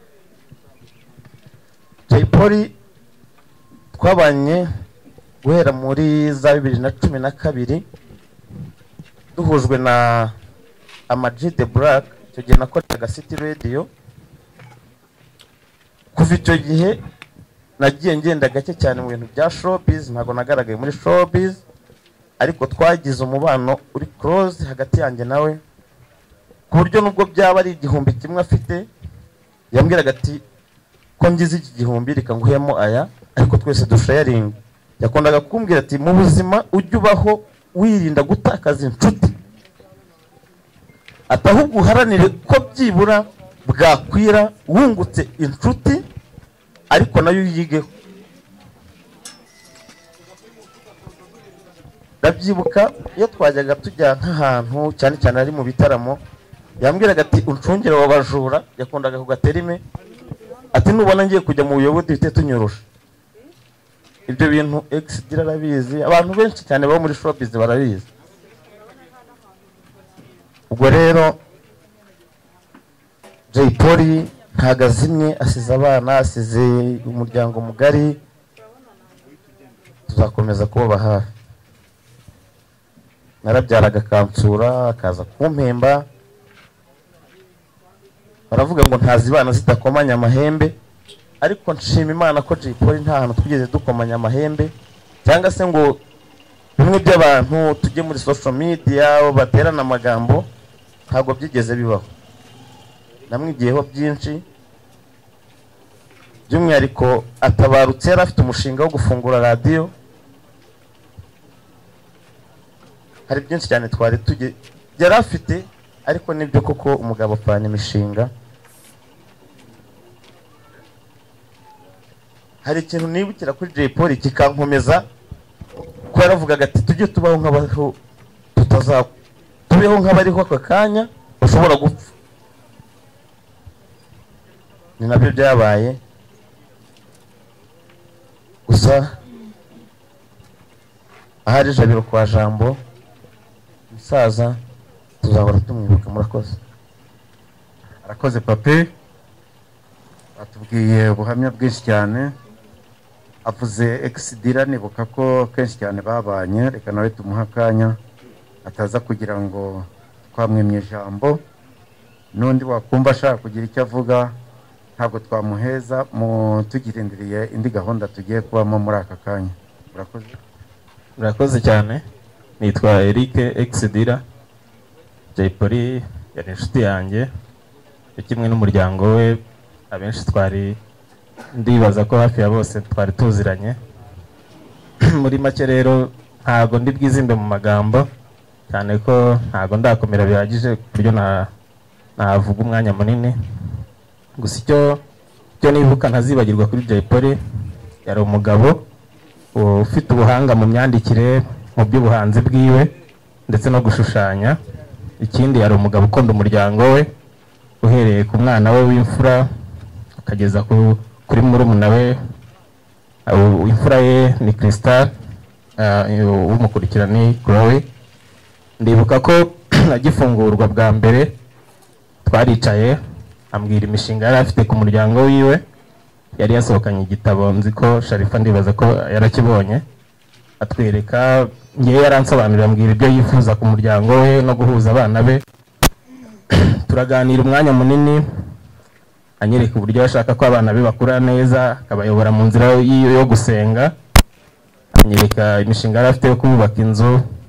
Jay Polly twabanye guhera muri za bibiri na cumi na kabiri duhujwe na Ama-G The Black. Icyo gihe nakoraga City Radio. Kuva icyo gihe nagiye ngenda gake cyane mu bintu bya showbiz, ntago nagaragaye muri showbiz, ariko twagize umubano uri close hagati yanjye nawe, ku buryo nubwo byaba ari igihumbi kimwe afite, yambwiraga ati ko ngize iki gihumbi reka nguhemo aya, ariko twese dusharing. Yakondaga kumbwira ati mu buzima ujye ubaho wirinda gutakaza inshuti, atahubwo uharanire ko byibura bwakwira wungutse inshuti, ariko nayo yigeho. Ndabyibuka iyo twajyaga tujya nk'ahantu cyane cyane ari mu bitaramo, yambwiraga ati uncungire wabajura. Yakondaga kugaterime ati nubona ngiye kujya mu buyobozi duhite tunyorosha. Ibyo bintu X dira arabizi, abantu benshi cyane baba muri showbiz barabizi. Ubwo rero Jay Polly ntagazimye, asize abana, asize umuryango mugari, tuzakomeza kubaba hafi. Narabyaraga kansura, akaza kumpemba, baravuga ngo ntazibana zitakomanya amahembe, ariko nshima Imana ko Jay Polly nta hantu twigeze dukomanya amahembe, cyangwa se ngo bimwe by'abantu tujye muri social media baterana amagambo, ntabwo byigeze bibaho. Namwigiyeho byinshi, by'umwihariko atabarutse yari afite umushinga wo gufungura radio. Hari byinshi cyane twari tujye yari afite, ariko nibyo koko umugabo apana imishinga. Hari ikintu nibukira kuri Jay Polly kikankomeza, ko yaravugaga ati tujye tubaho nk'abaho tutaza tubeho nk'abariho aka kanya ushobora gupfa. Ni nabyo byabaye. Gusa ahari ijabiro kwa jambo, musaza tuzahora tumwibuka. Murakoze. Arakoze pape, atubwiye ubuhamya bwinshi cyane. Avuze X dira, nibuka ko kenshi cyane babanye, reka nawe tumuha akanya ataza kugira ngo twamwemye ijambo. Nundi wakumva ashaka kugira icyo avuga ntabwo twamuheza, mu tugirindiriye indi gahunda tugiye kubamo muri aka kanya. Murakoze. Murakoze cyane. Nitwa Eric X dira. Jay Polly yari inshuti yanjye, kimwe n'umuryango we. Abenshi twari, ndibaza ko hafi ya bose twari tuziranye. Muri make rero ntago ndi bwizimbe mu magambo, cyane ko ntago ndakomera bihagije ku buryo na navuga umwanya munini. Gusa icyo cyo nibuka ntazibagirwa kuri Jay Polly, yari umugabo ufite ubuhanga mu myandikire, mu by'ubuhanzi bwiwe ndetse no gushushanya. Ikindi yari umugabo ukunda umuryango we, uhereye ku mwana we w'imfura akageza kuri murumuna we. Imfura ye ni Crystal, umukurikira ni Chloe. Ndibuka ko agifungurwa bwa mbere twaricaye, ambwira imishinga yari afite ku muryango wiwe. Yari yasohokanye igitabo, nzi ko Sharifa ndibaza ko yarakibonye, atwereka, ngiye yaransobanurira, ambwira ibyo yifuza ku muryango we no guhuza abana be. Turaganira umwanya munini, anyereka uburyo ashaka ko abana be bakura neza, akabayobora mu nzira yo gusenga. Anyereka imishinga yari afite yo kubaka inzu,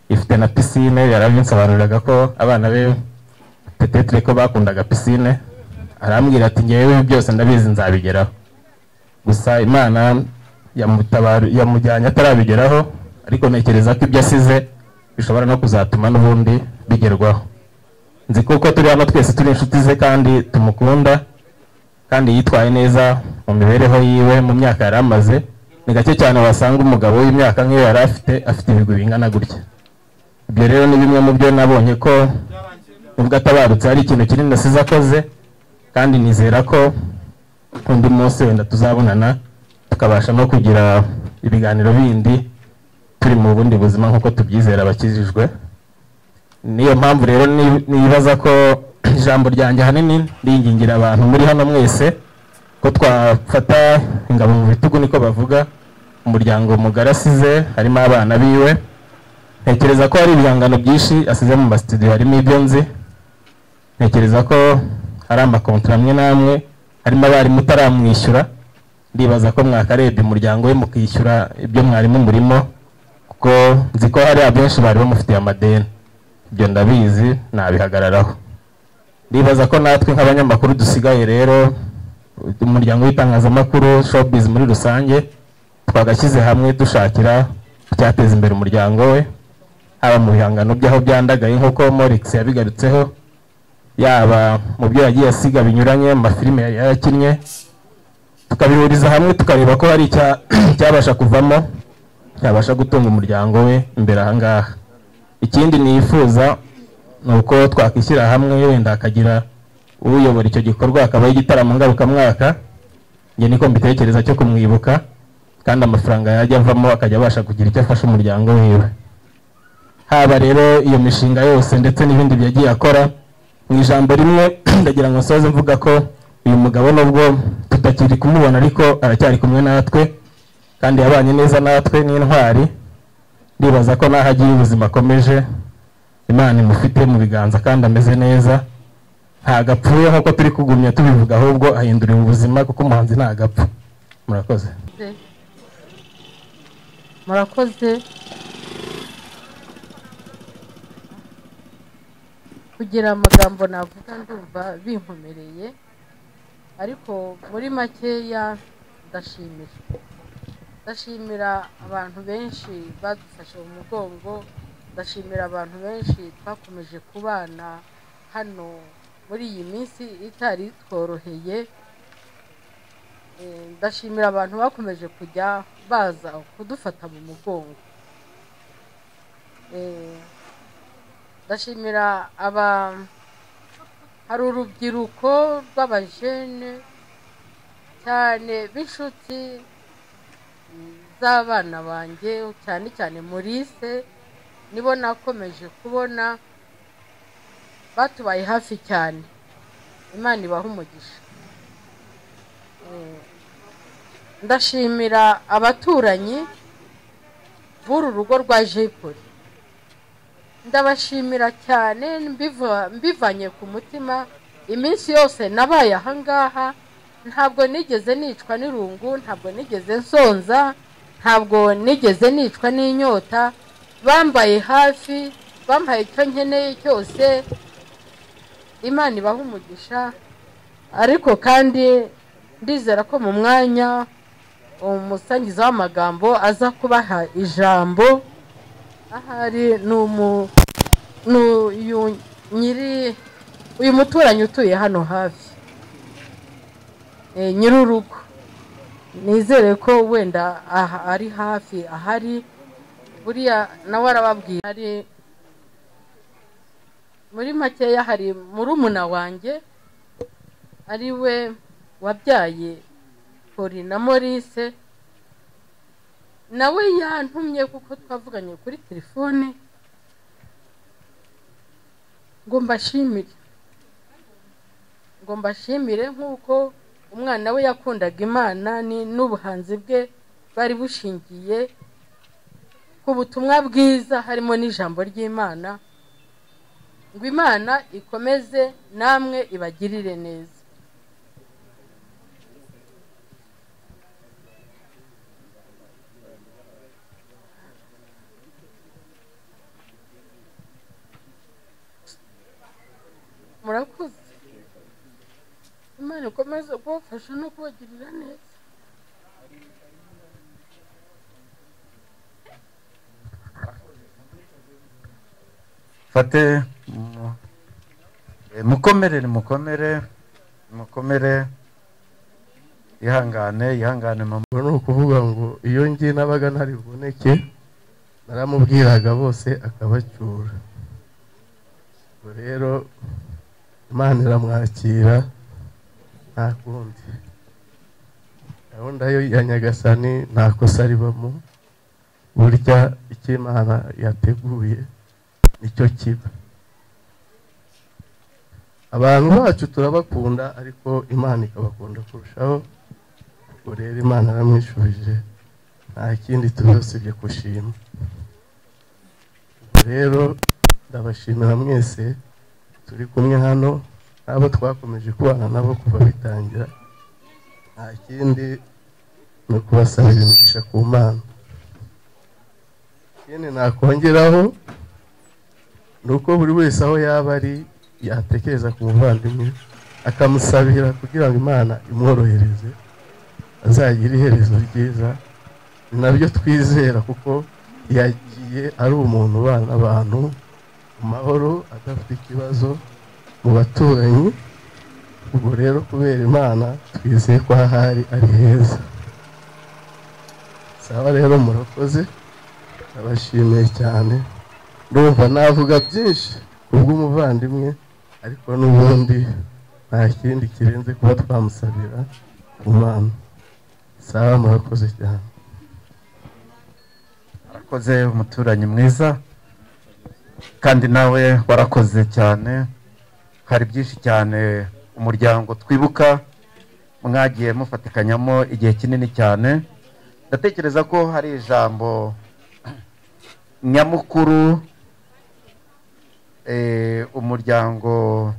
ifite na pisine. Yarabinsobanuriraga ko abana be petetre ko bakundaga pisine, arambwira ati ngewe byose ndabizi nzabigeraho. Gusa Imana yamutabaru yamujyanye atarabigeraho, ariko ntekereza ko ibyo asize bishobora no kuzatuma n'ubundi bigerwaho. Nzi kuko turi hano twese turi inshuti ze kandi tumukunda, kandi yitwaye neza mu mibereho yiwe mu myaka yari amaze. Ni gake cyane wasanga umugabo w'imyaka nk'iyo yari afite afite ibigwi bingana gutya. Ibyo rero ni bimwe mu byo nabonye ko nubwo atabarutse hari ikintu kinini asize akoze, kandi nizera ko undi munsi wenda tuzabonana tukabasha no kugira ibiganiro bindi turi mu bundi buzima nk'uko tubyizera abakijijwe. Niyo mpamvu rero nibaza ko ijambo ryanjye hanini ndingingira abantu muri hano mwese ko twafata ingabo mu bitugu, niko bavuga. Umuryango mugari asize harimo abana biwe, ntekereza ko hari ibihangano byinshi asize mu mastudio, harimo ibyo nzi. Ntekereza ko hari amakontra amwe n'amwe, harimo abari mutaramwishyura. Ndibaza ko mwakarebye umuryango we mukishyura ibyo mwarimu murimo, kuko nzi ko hari abenshi bari bamufitiye amadeni. Ibyo ndabizi nabihagararaho. Ndibaza ko natwe nk'abanyamakuru dusigaye rero, umuryango w'itangazamakuru showbiz muri rusange, twagashyize hamwe dushakira cyateza imbere umuryango we, haba mu bihangano by'aho byandagaye nk'uko Morix yabigarutseho, yaba mu byo yagiye asiga binyuranye mu mafilime yari yarakinnye, tukabihuriza hamwe tukareba ko hari cyabasha kuvamo cyabasha gutunga umuryango we imbere aha ngaha. Ikindi nifuza ni uko twakwishyira hamwe, wenda akagira uyobora icyo gikorwa, akabaho igitaramo ngarukamwaka. Njye niko mbitekereza cyo kumwibuka, kandi amafaranga yajya avamo akajya abasha kugira icyo afasha umuryango wiwe. Haba rero iyo mishinga yose ndetse n'ibindi byagiye akora, mu ijambo rimwe ndagira ngo nsoze mvuga ko uyu mugabo nubwo tutakiri kumubona ariko aracyari kumwe natwe, kandi yabanye neza natwe n'intwari. Ndibaza ko naho agiye ubuzima akomeje, Imana imufite mu biganza kandi ameze neza, ntagapfuye nk'uko turi kugumya tubivuga, ahubwo ahinduriwe ubuzima, kuko umuhanzi ntagapfa. Murakoze. Murakoze. Kugira amagambo navuga ndumva binkomereye, ariko muri makeya ndashimira ndashimira abantu benshi badufashe mu mugongo. Ndashimira abantu benshi twakomeje kubana hano muri iyi minsi itari tworoheye. Ndashimira abantu bakomeje kujya baza kudufata mu mugongo. Ndashimira aba hari urubyiruko rw'abajene cyane b'inshuti z'abana banjye, cyane cyane Maurice, nibo nakomeje kubona batubaye hafi cyane. Imana ibaha umugisha. Ndashimira abaturanyi b'uru rugo rwa Jepoli, ndabashimira cyane mbivanye ku mutima. Iminsi yose nabaye aha ngaha ntabwo nigeze nicwa n'irungu, ntabwo nigeze nsonza, ntabwo nigeze nicwa n'inyota. Bambaye hafi, bampaye icyo nkeneye cyose. Imana ibaha umugisha. Ariko kandi ndizera ko mu mwanya umusangiza w'amagambo aza kubaha ijambo. Ahari numu n'uyu nyiri uyu muturanyi utuye hano hafi, e, nyir'urugo. Nizere ko wenda aha ari hafi ahari, buriya nawe arababwira. Ari muri makeya hari murumuna wanjye ari we wabyaye Poli na Maurice, nawe yantumye kuko twavuganye kuri telefone ngo mbashimire ngo mbashimire nk'uko umwana we yakundaga Imana n'ubuhanzi bwe bari bushingiye ku butumwa bwiza harimo n'ijambo ry'Imana. Ngo Imana ikomeze namwe ibagirire neza. murakoze Imana ikomeze kubafasha no kubagirira neza fate mukomere mukomere mukomere ihangane ihangane mama no kuvuga ngo iyo ngiye nabaga ntari buboneke naramubwiraga bose akabacyura ubwo rero Imana iramwakira nta kundi gahunda yo ya Nyagasani nta kosa ribamo burya icyo Imana yateguye nicyo kiba abantu bacu turabakunda ariko Imana ikabakunda kurushaho ubwo rero Imana yaramwishubije nta kindi tuzosibye kushima ubwo rero ndabashimira mwese turi kumwe hano n'abo twakomeje kubana nabo kuva bitangira nta kindi ni ukubasabira imigisha ku Mana ikindi nakongeraho ni uko buri wese aho yaba ari yatekereza ku muvandimwe akamusabira kugira ngo Imana imworohereze azagira iherezo ryiza ni nabyo twizera kuko yagiye ari umuntu ubana abantu mu mahoro adafite ikibazo mu baturanyi ubwo rero kubera Imana twizeye ko ahari ari heza sawa rero murakoze abashimiye cyane ndumva navuga byinshi kubw'umuvandimwe ariko n'ubundi nta kindi kirenze kuba twamusabira ku Mana sawa murakoze cyane warakoze umuturanyi mwiza kandi nawe warakoze cyane hari byinshi cyane umuryango twibuka mwagiye mufatikanyamo igihe kinini cyane ndatekereza ko hari ijambo nyamukuru umuryango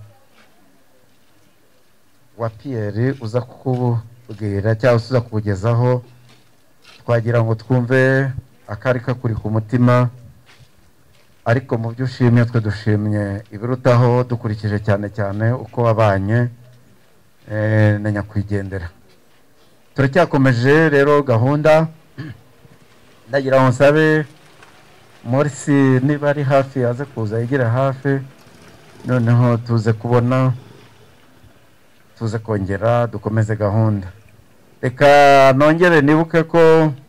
wa Pierre uza kukubwira cyangwa uza kukugezaho twagira ngo twumve akari kakuri ku mutima ariko mu byo ushimye twe dushimye ibirutaho dukurikije cyane cyane uko wabanye na nyakwigendera turacyakomeje rero gahunda ndagira ngo nsabe Morsi niba ari hafi yaze kuza yigire hafi noneho tuze kubona tuze kongera dukomeze gahunda reka nongere nibuke ko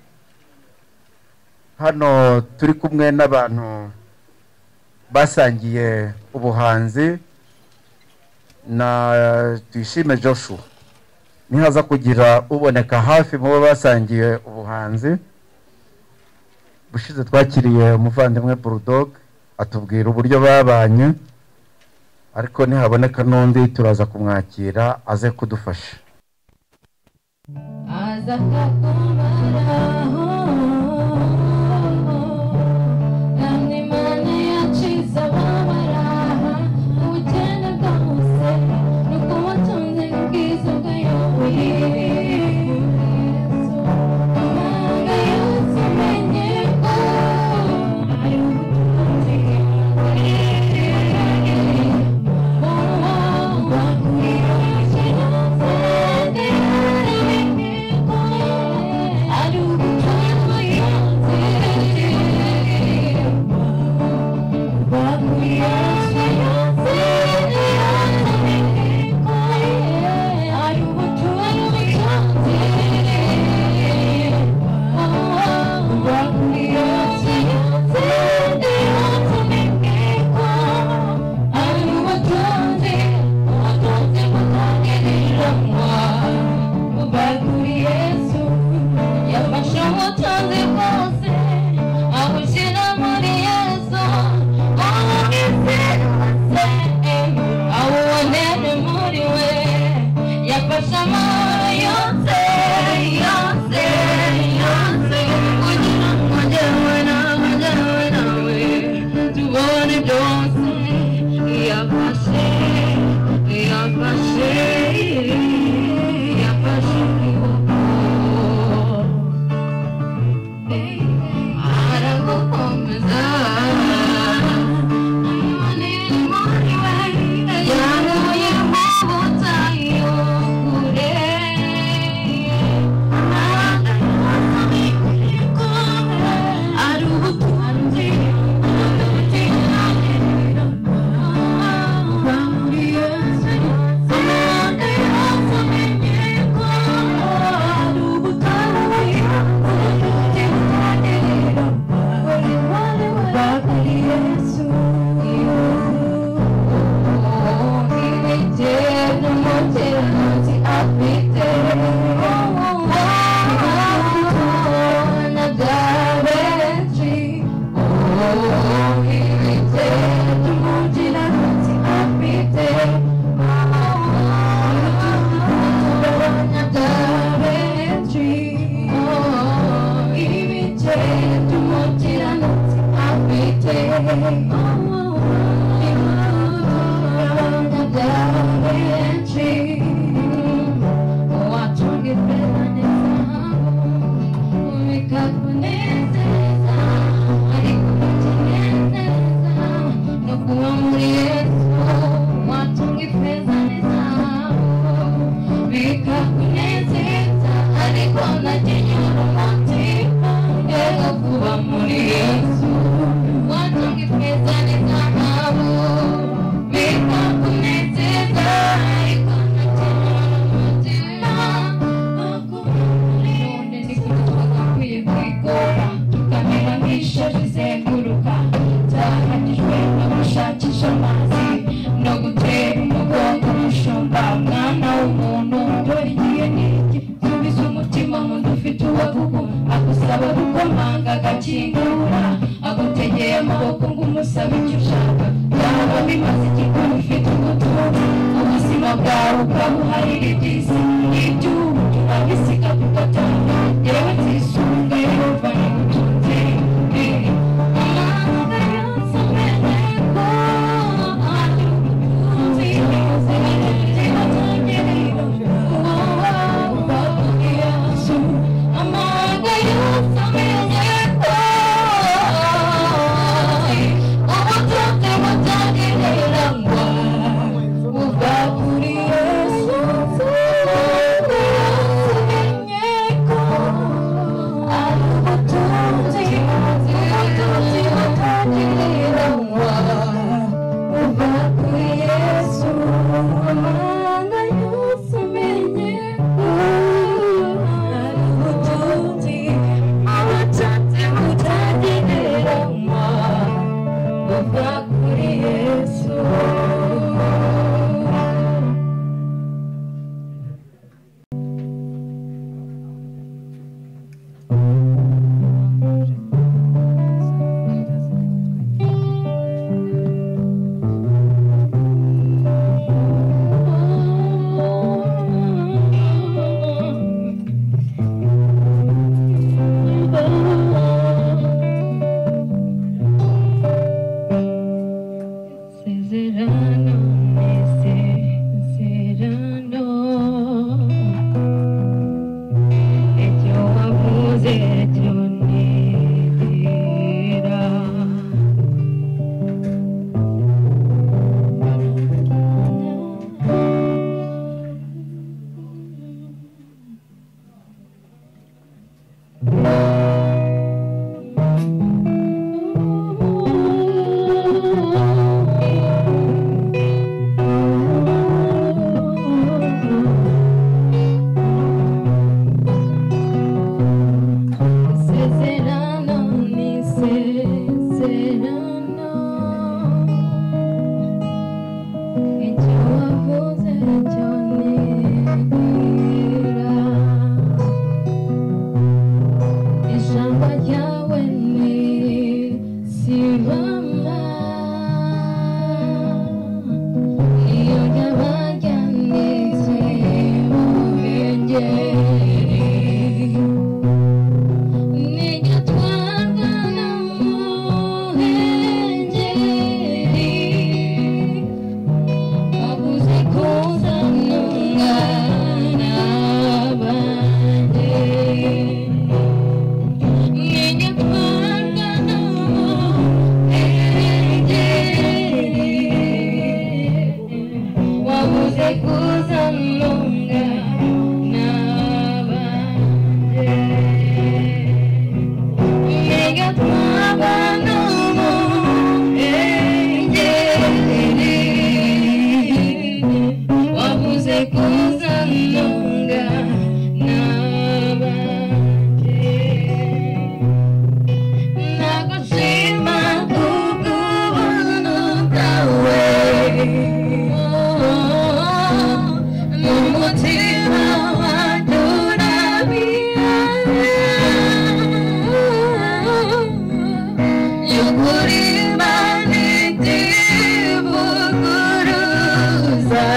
hano turi kumwe n'abantu basangiye ubuhanzi na Tuyishime Joshua nihaza kugira uboneka hafi mu basangiye ubuhanzi bushize twakiriye umuvandimwe Bulldog atubwira uburyo babanye ariko nihaboneka n'undi turaza kumwakira aze kudufasha aza kakumaraho namwe Imana yaciza babaraha ubukene bwose nuko watunze ubwiza bwayoboye Yeah. Yeah.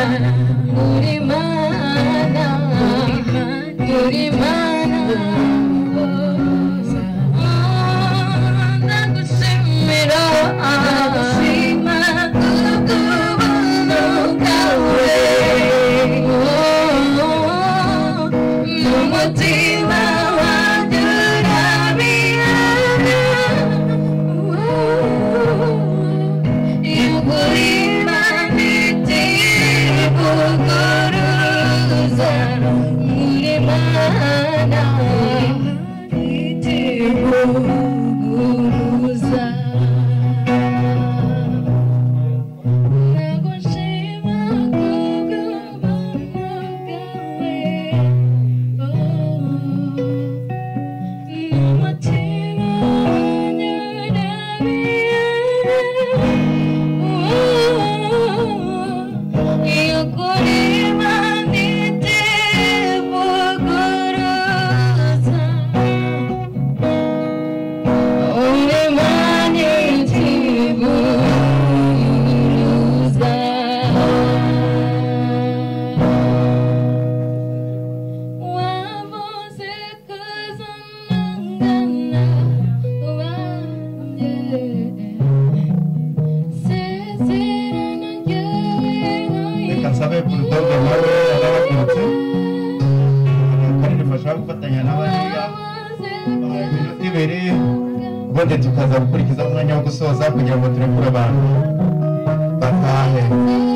ubundi tukaza gukurikiza umwanya wo gusoza kugira ngo turekure abantu batahe.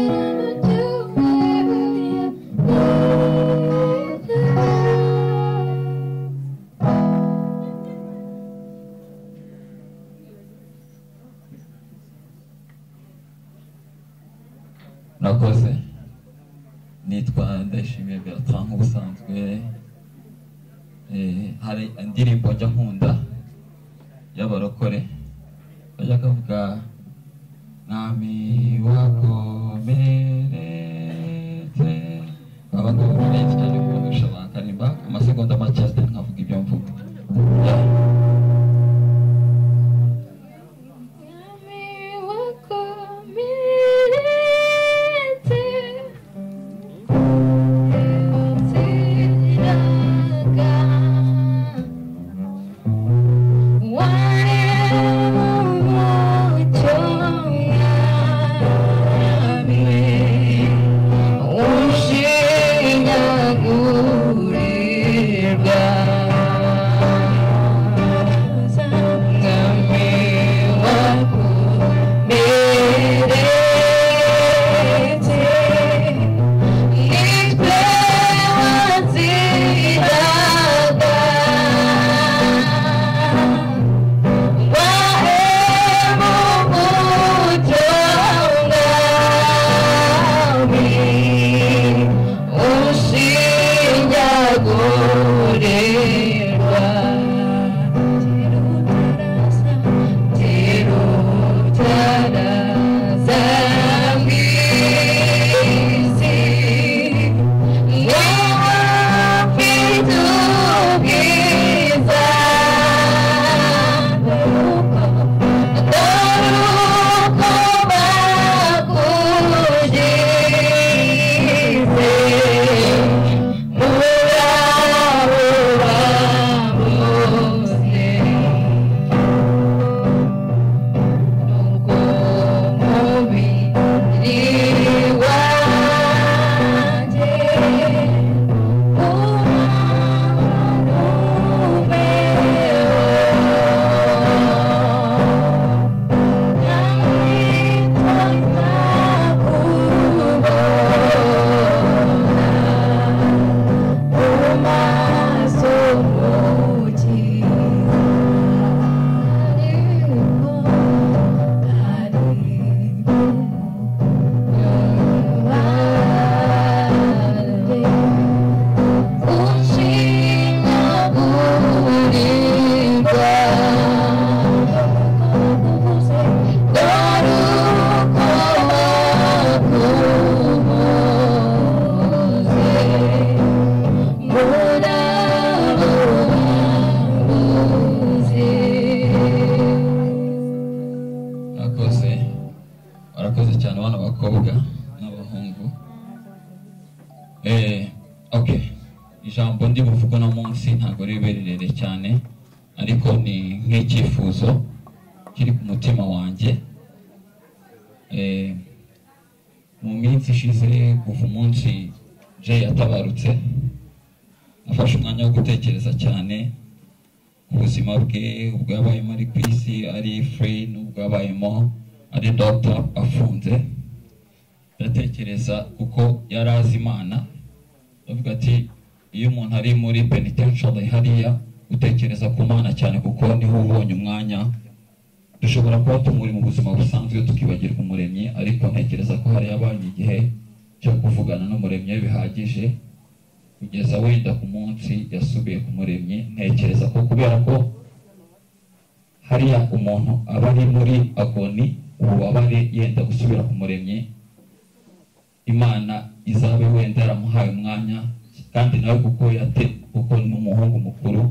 Nakoze nitwa Ndayishimiye Bertrand nk'ubusanzwe, hari indirimbo njya nkunda y'abarokore bajya kavuga mwami wakomeretse abakomeretse cyane kurusha bakarimba amasegonda make nkavuga ibyo mvuga. ijambo ndi buvuga no munsi ntabwo ribererere cyane ariko ni nk'icyifuzo kiri ku mutima wanjye. eh mu minsi ishize kuva umunsi Jay yatabarutse afashe umwanya wo gutekereza cyane ubuzima bwe ubwo yabayemo ari ku isi ari free n'ubwo yabayemo ari doctor afunze. Ndatekereza kuko yari azi Imana, avuga ati iyo umuntu ari muri penitentiary hariya utekereza ku Mana cyane kuko niho ubonye umwanya. Dushobora kuba tumuri mu buzima busanzwe tukibagirwa umuremyi, ariko ntekereza ko hari abanye igihe cyo kuvugana n'umuremyi bihagije kugeza wenda ku munsi yasubiye ku muremyi. Ntekereza ko kubera ko hariya umuntu aba ari muri agoni ububabare yenda gusubira ku muremyi, Imana izabe wenda yaramuhaye umwanya, kandi nawe kuko yate kuko ni umuhungu mukuru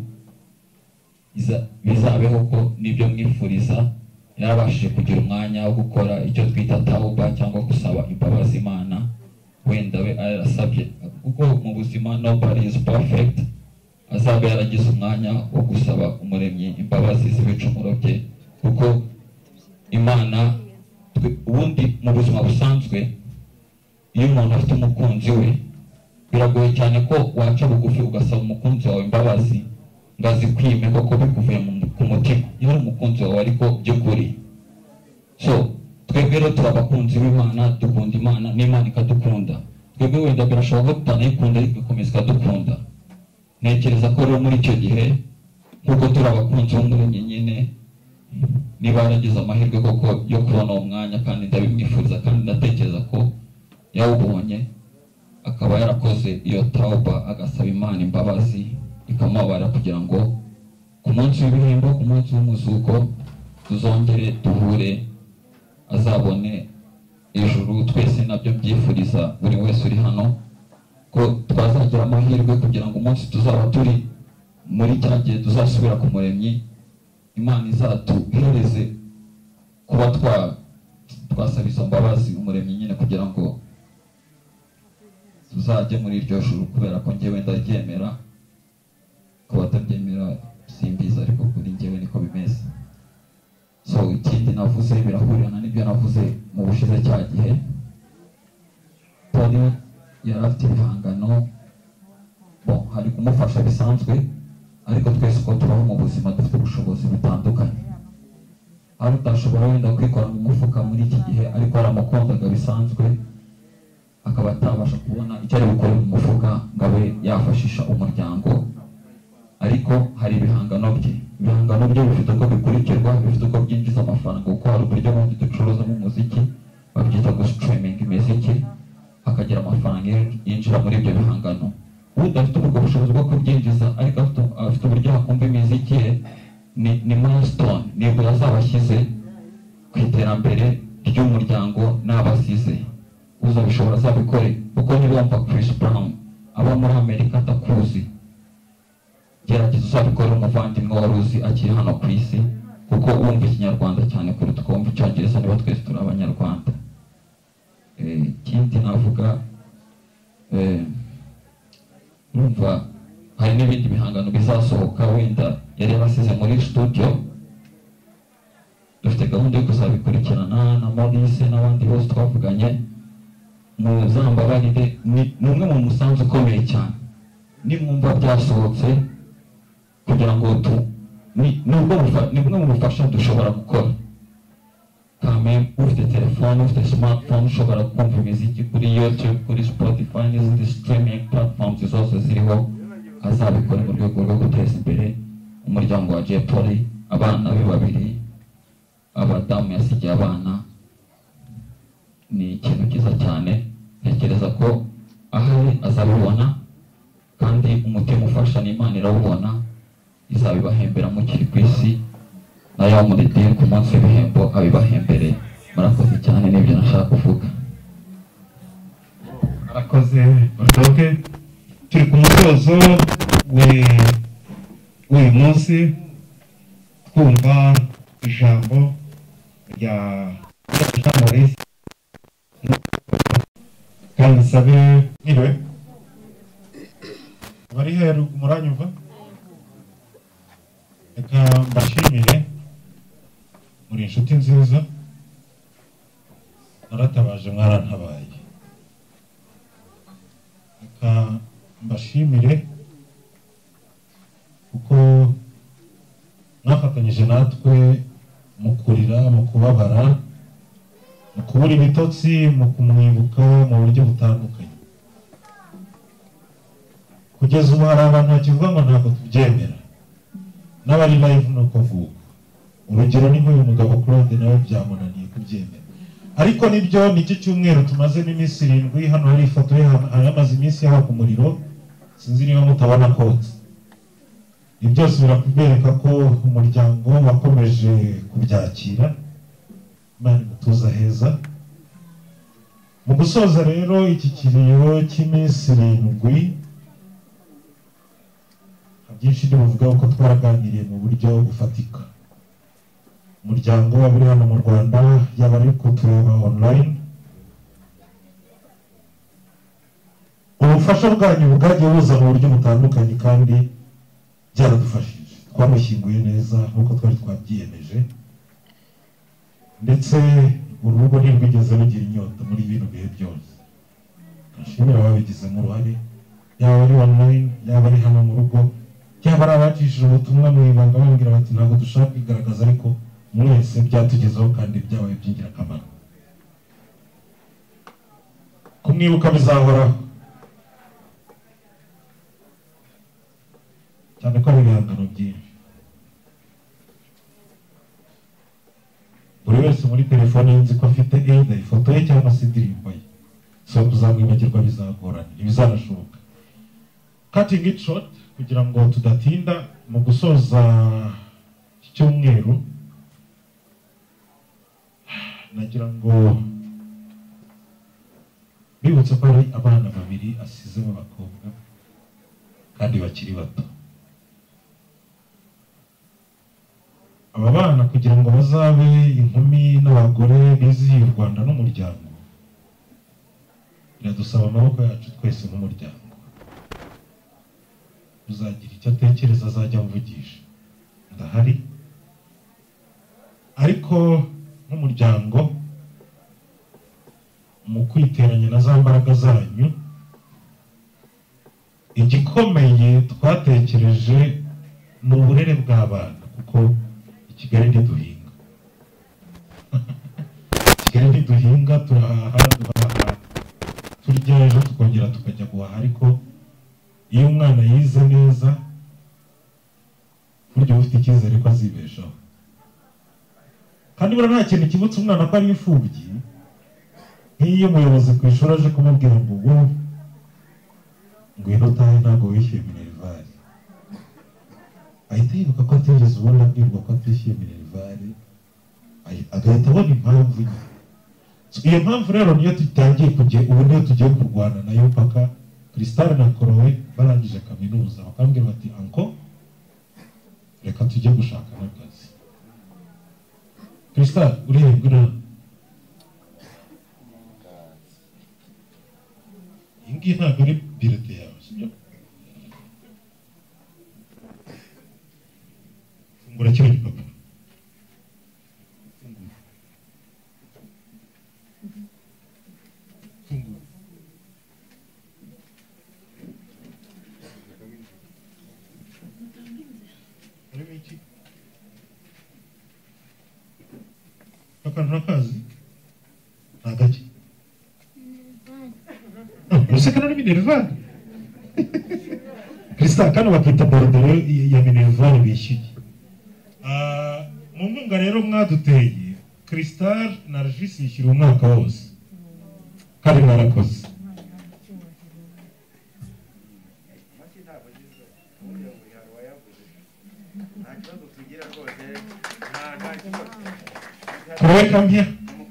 bizabeho ko nibyo mwifuriza yarabashije kugira umwanya wo gukora icyo twita tauba cyangwa gusaba imbabazi Imana. Wenda we arasabye kuko mu buzima nobody is perfect, azabe yaragize umwanya wo gusaba umuremyi imbabazi z'ibicumuro bye, kuko Imana ubundi mu buzima busanzwe iyo umuntu afite umukunzi we biragoye cyane ko waca bugufi ugasaba umukunzi wawe imbabazi ngazi kwime koko bikuvuye ku mutima iyo ari umukunzi wawe ariko by'ukuri. So twebwe rero turabakunzi b'Imana, dukunda Imana n'Imana ikadukunda. Twebwe wenda birashoboka ko tutanayikunda ariko ikomeza ikadukunda. Ntekereza ko rero muri icyo gihe nk'uko turi abakunzi b'umuremyi nyine, niba yaragize amahirwe koko yo kubona uwo mwanya, kandi ndabimwifuriza kandi ndatekereza ko yawubonye akaba yarakoze iyo tauba agasaba Imana imbabazi ikamubabara, kugira ngo ku munsi w'ibihembo, ku munsi w'umuzuko tuzongere duhure, azabone ijuru. Twese nabyo byifuriza buri wese uri hano ko twazagira amahirwe kugira ngo umunsi tuzaba turi muri cya gihe tuzasubira ku muremyi, Imana izatuhereze kuba twa twasaba izo mbabazi umuremyi nyine, kugira ngo tuzajye muri iryo juru, kubera ko njyewe ndaryemera. Ko batabyemera simbiza, ariko kuri njyewe niko bimeze. So ikindi navuze birahurirana n'ibyo navuze mu bushize cya gihe. Tony yari afite ibihangano, bon hari kumufasha bisanzwe, ariko twese uko tubaho mu buzima dufite ubushobozi butandukanye. Hari utashobora wenda kwikora mu mufuka muri iki gihe, ariko aramukundaga bisanzwe akaba atabasha kubona icyo ari gukora mu mufuka ngo abe yafashisha umuryango, ariko hari ibihangano bye. Ibihangano bye bifite uko bikurikirwa, bifite uko byinjiza amafaranga, kuko hari uburyo bundi ducuruzamo umuziki babyita go streaming imiziki, hakagira amafaranga yinjira muri ibyo bihangano. Ubundi afite ubwo bushobozi bwo kubyinjiza, ariko afite uburyo hakumva imiziki ye ni, ni milestone, nibwo yazaba ashyize ku iterambere ry'umuryango n'abasize. Uzabishobora azabikore, kuko niba wumva Chris Brown aba muri Amerika atakuzi, gerageza uzabikore umuvandimwe wari uzi akiri hano ku isi, kuko wumva ikinyarwanda cyane kuruta uko wumva icyongereza, niba twese turi abanyarwanda. Ikindi navuga, numva hari n'ibindi bihangano bizasohoka wenda yari yarasize muri studio. Dufite gahunda yo kuzabikurikirana na Maurice n'abandi bose twavuganye. Muzambabarire, ni umwe mu musanzu ukomeye cyane nimwumva byasohotse, kugira ngo tu ni bumwe mu bufasha dushobora gukora. Kame ufite telefone, ufite smartphone, ushobora kumva imiziki kuri YouTube, kuri Spotify n'izindi streaming platforms zose ziriho, azabikora mu rwego rwo guteza imbere umuryango wa Jay Polly, abana be babiri, abadamu yasigiye abana. Ni ikintu cyiza cyane. Ntekereza ko ahari azabibona, kandi umutima ufasha n'Imana irawubona, izabibahembera mukiri ku isi, nayo muri dini ku munsi w'ibihembo abibahembere. Murakoze cyane, n'ibyo nashaka kuvuga. Murakoze Ordoke. Turi ku musozo w'uyu munsi, twumva ijambo rya Maurice kandi sabe niwe abari bari heru muranyumva reka mbashimire muri inshuti nziza naratabaje mwarantabaye reka mbashimire kuko mwafatanyije natwe mu kurira mu kubabara mu kubura ibitotsi mu kumwibuka mu buryo butandukanye kugeza ubu hari abantu bakivuga ngo ntabwo tubyemera n'abari live ni uko vuba urugero ni nk'uyu mugabo Claude nawe byamunaniye kubyemera ariko nibyo nicyo cyumweru tumazemo iminsi irindwi hano hari ifoto ye hari amaze iminsi yaka umuriro sinzi niba mutabona kotse ibi byose birakwereka ko umuryango wakomeje kubyakira Imana imutuza heza mu gusoza rero iki kiriyo cy'iminsi irindwi byinshi ndibuvuga uko twaraganiriye mu buryo bufatika umuryango waba uri hano mu Rwanda yaba ari kutureba online ubufasha bwanyu bwagiye buza mu buryo butandukanye kandi byaradufashije twamushyinguye neza nk'uko twari twabyiyemeje ndetse urugo ntirwigeze rugira inyota muri bino bihe byose nashimira ababigizemo uruhare yaba ari online yaba ari hano mu rugo yaba ari abacishije ubutumwa mu ibanga bambwira bati ntabwo dushaka kwigaragaza ariko mwese byatugezeho kandi byabaye by'ingirakamaro kumwibuka bizahoraho cyane ko ari ibihangano byinshi buri wese muri telefone ye nzi ko afite either ifoto ye cyangwa se indirimbo ye so kuzamwibagirwa bizagorana ntibizanashoboka cutting it short kugira ngo tudatinda mu gusoza iki cyumweru nagira ngo bibutse ko ari abana babiri asize b'abakobwa kandi bakiri bato aba bana kugira ngo bazabe inkumi n'abagore bizihiye u Rwanda n'umuryango biradusaba amaboko yacu twese nk'umuryango uzagira icyo atekereza azajya amvugisha ndahari ariko nk'umuryango mu kwiteranya na za mbaraga zanyu igikomeye twatekereje ni uburere bw'abana kuko Kigali ntiduhinga Kigali ntiduhinga turahaha duhaha turya ejo tukongera tukajya guhaha ariko iyo umwana yize neza burya ufite icyizere ko azibeshaho kandi buriya nta kintu kibutsa umwana ko ari imfubyi nk'iyo umuyobozi ku ishuri aje kumubwira ngo ubu ngwino utahe ntabwo wishyuye minerivare ahita yibuka ko atigeze ubundi abwirwa ko atishyuye minerivare agahita abona impamvu ye iyo mpamvu rero niyo tutangiye kujya ubu niyo tugiye kurwana nayo mpaka Crystal na Chloe barangije kaminuza bakambwira bati anko reka tujye gushaka n'akazi Crystal urihebwe na iyi ngiyi ntabwo ari birete yawe sibyo fungura kino gipapuro fungura harimo iki akantu n'akazi ni agake uruseka na minerivare Crystal kano bakita borudero ya minerivare bishyuye mu nkunga rero mwaduteye Crystal na Regis yishyura umwaka wose kandi mwarakoze Chloe, come here.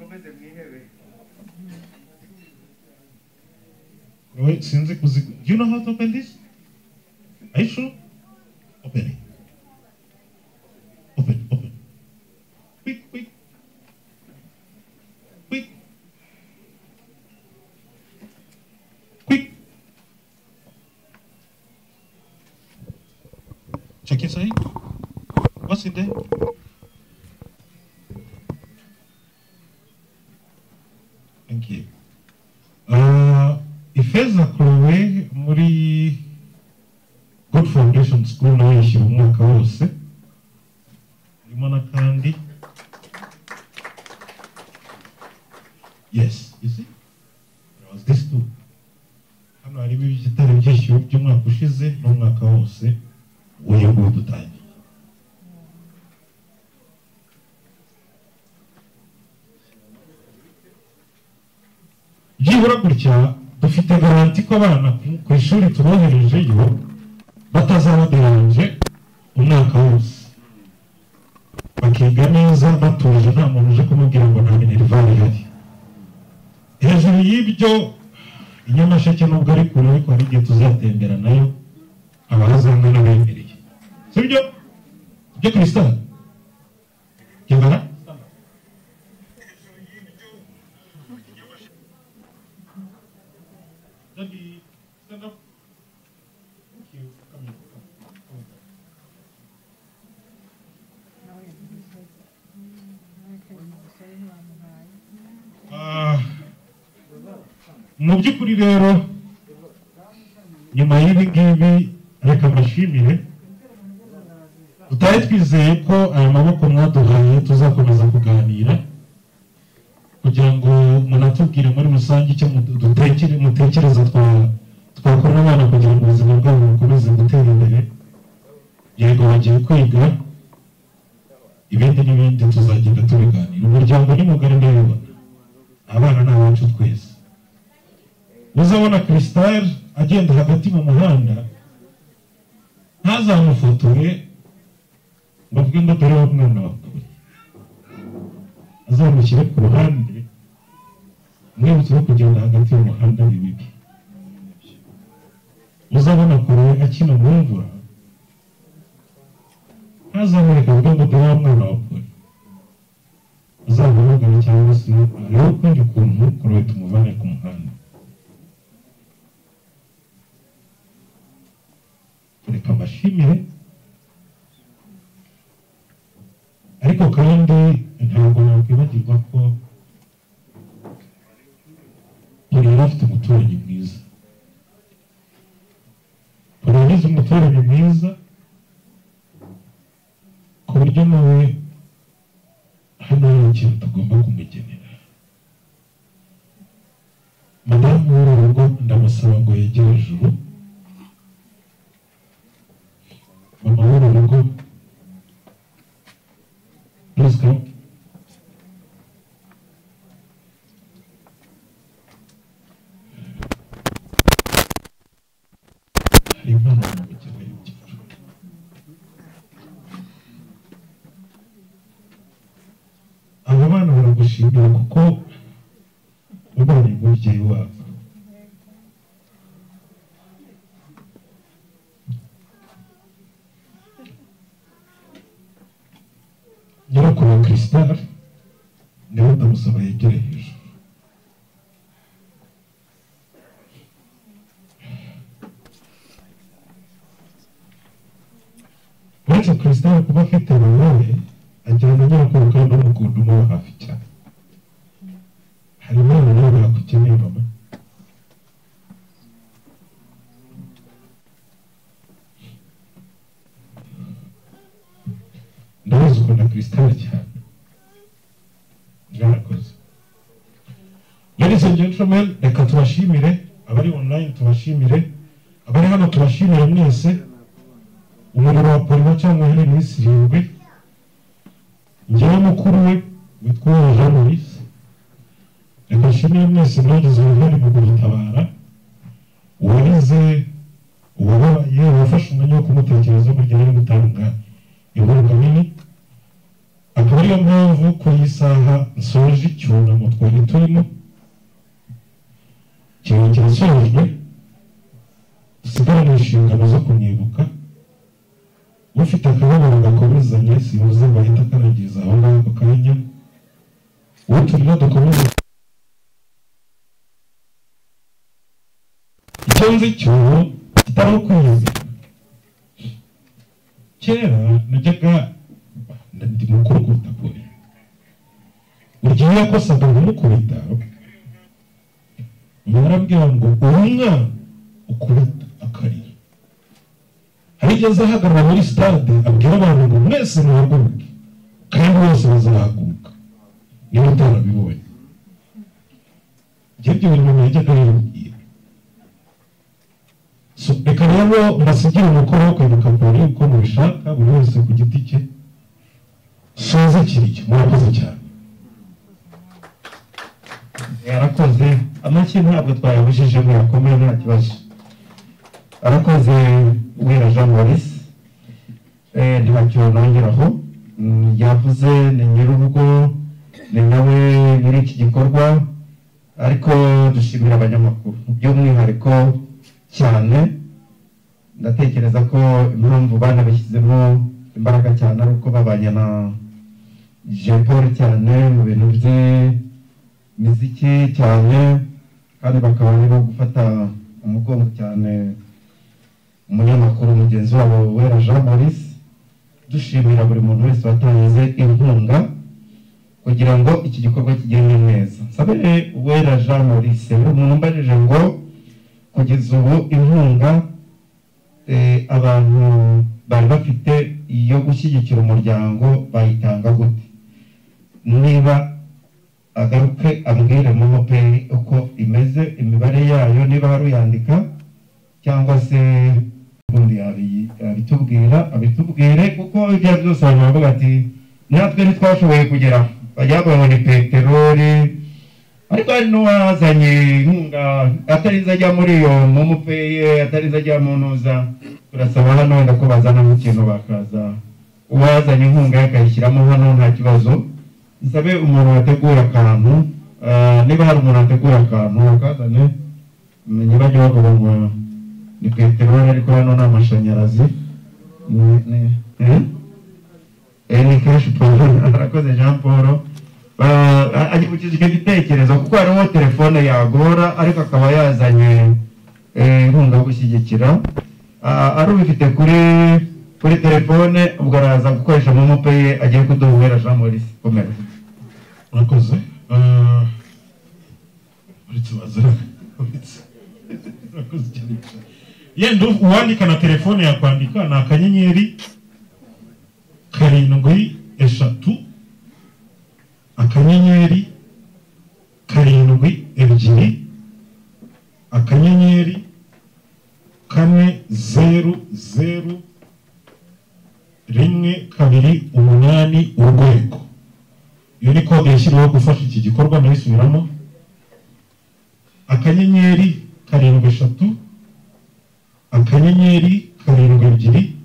Chloe, sinzi kuzigu. Do you know how to open this? Are you sure? Open it. Open, open. Quick, quick. Quick. Quick. check inside. What's in there? Thank you. Uh, Ifeza Chloe muri Good Foundation School nawe yishyura umwaka wose. Urimo na kandi. Yes, you see? There was this too. Hano harimo ibitaro byishyuwe by'umwaka ushize n'umwaka wose uyu nguyu dutangiye. Byibura gutya dufite garanti ko abana ku ishuri tuboherejeyo batazabaderanje umwaka wose, bakiga neza batuje, nta muntu uje kumubwira ngo nta minerivare ihari. Hejuru y'ibyo Inyamasheke nubwo ari kure ariko hari igihe tuzatembera nayo abahazanwe n'abemereye, sibyo? Ibyo Kristal kingana mu by'ukuri rero nyuma y'ibi ngibi reka mbashimire, tutari twizeye ko aya maboko mwaduhaye tuzakomeza kuganira kugira ngo munatubwire muri rusange icyo dutekere mutekereza twakorera abana kugira ngo ubuzima bwabo bukomeze gutera imbere. Yego bagiye kwiga ibindi n'ibindi tuzagenda tubiganira. Umuryango ni mugari ndabibona, abana ni abacu twese. Uzabona Kristal agenda hagati mu muhanda ntazamufotore bavuge ngo dore wa mwana wawe, azamushyire ku ruhande mwibutse no kugenda hagati y'umuhanda bibi. Uzabona kure akina mu mvura ntazamureka avuge ngo dore wa mwana wawe, azamuhamagara cyangwa se arebe ukundi kuntu kure tumuvane ku muhanda. Reka mbashimire, ariko kandi ntabwo nakwibagirwa ko Torero afite umuturanyi mwiza. Torero umuturanyi mwiza ku buryo nawe hano hari ikintu tugomba kumugenera. Madamu w'uru rugo ndamusaba ngo yegere ijuru. Mama w'uru rugo, please come. Hari impano bamugeneye ibyiciro. Aba bana baragushimira kuko ubonye umubyeyi wabo. Nyirakuru Kristal niwe ndamusaba yegere hejuru. Uretse Kristal kuba afite wowe agira na nyirakuru kandi umukunda umuba hafi cyane. Hari impano nawe yakukeneye mama. Ndabaza ukunda Kristal cyane. Mwarakoze. Ladies and gentlemen, reka tubashimire, abari online tubashimire, abari hano tubashimire mwese. Umuriro wa polima cyangwa hene minsi irindwi. Njyewe mukuru we witwa Jean Maurice. Reka nshimire mwese mwagize uruhare mu gutabara. Uwarize, uwabaye, wafashe umwanya wo kumutekereza kugira ngo gutanga inkuru nini. Akaba ariyo mpamvu ku isaha nsoje icyunamo twari turimo kiba kirasojwe, dusigarane inshingano zo kumwibuka. Ufite akababaro gakomezanye sibuze bahita akanagiza aho ngaho ako kanya. Uwo turimo dukomeze. Icyo nzi cyo kitari ukwizera kera najyaga ndi mukuru kuruta kure ugiye yakosaga nkumukubita yarambwira ngo umwana ukubita akarira harigeze ahagarara muri stade abwira abantu ngo mwese muhaguruke kandi bose bazahaguruka niba utarabibonye ibyo bintu najyaga yibwira so reka rero mbasigira umukoro wo kwibuka mbere uko mubishaka buri wese ku giti cye soza kiricyo murakoze cyane yarakoze amashyi ntabwo twayabujije ngo yakomeye nta kibazo arakoze Uwera Jean Maurice eh ntacyo nongeraho yavuze ni nyir'urugo ni nawe muri iki gikorwa ariko dushimira abanyamakuru by'umwihariko cyane ndatekereza ko impamvu bana bashyizemo imbaraga cyane ari uko babanye na Jean Paul cyane mu bintu bye muziki cyane kandi bakaba bari gufata umugongo cyane umunyamakuru mugenzi wabo Uwera Jean Maurice dushimira buri muntu wese watanze inkunga kugira ngo iki gikorwa kigende neza sabere Uwera Jean Maurice umuntu mbajije ngo kugeza ubu inkunga eh, abantu bari bafite iyo gushyigikira umuryango bayitanga gute niba agaruke abwire momo pay uko imeze imibare yayo niba hari uyandika cyangwa se ubundi abitubwira abitubwire kuko ibyo byose abantu bavuga ati natwe ntitwashoboye kugera bajya ngo ni peteroli ariko hari n'uwazanye inkunga atari ajya muri iyo momo pay atari ajya mu ntuza turasaba hano wenda ko bazana nk'ikintu bakaza uwazanye inkunga yakayishyiramo hano nta kibazo nsabe umuntu wategura akantu niba hari umuntu wategura akantu akazane ntibajye bavuga ngo ni peteroli ariko hano ni amashanyarazi ni kenshi Paul arakoze Jean Paul agikurikiza icyo gitekerezo kuko hariho telefone yagora ariko akaba yazanye inkunga yo gushyigikira ari ubifite kuri kuri telefone ubwo araza gukoresha momo pay agiye kuduha Uwera Jean Maurice komera murakoze uretse bazira murakoze cyane yenda uwandika na telefone yakwandika ni akanyenyeri karindwi eshatu akanyenyeri karindwi ebyiri akanyenyeri kane zeru zeru rimwe kabiri umunani urwego iyo ni kode yashyiriweho gufasha iki gikorwa nayisubiramo akanyenyeri karindwi eshatu akanyenyeri karindwi ebyiri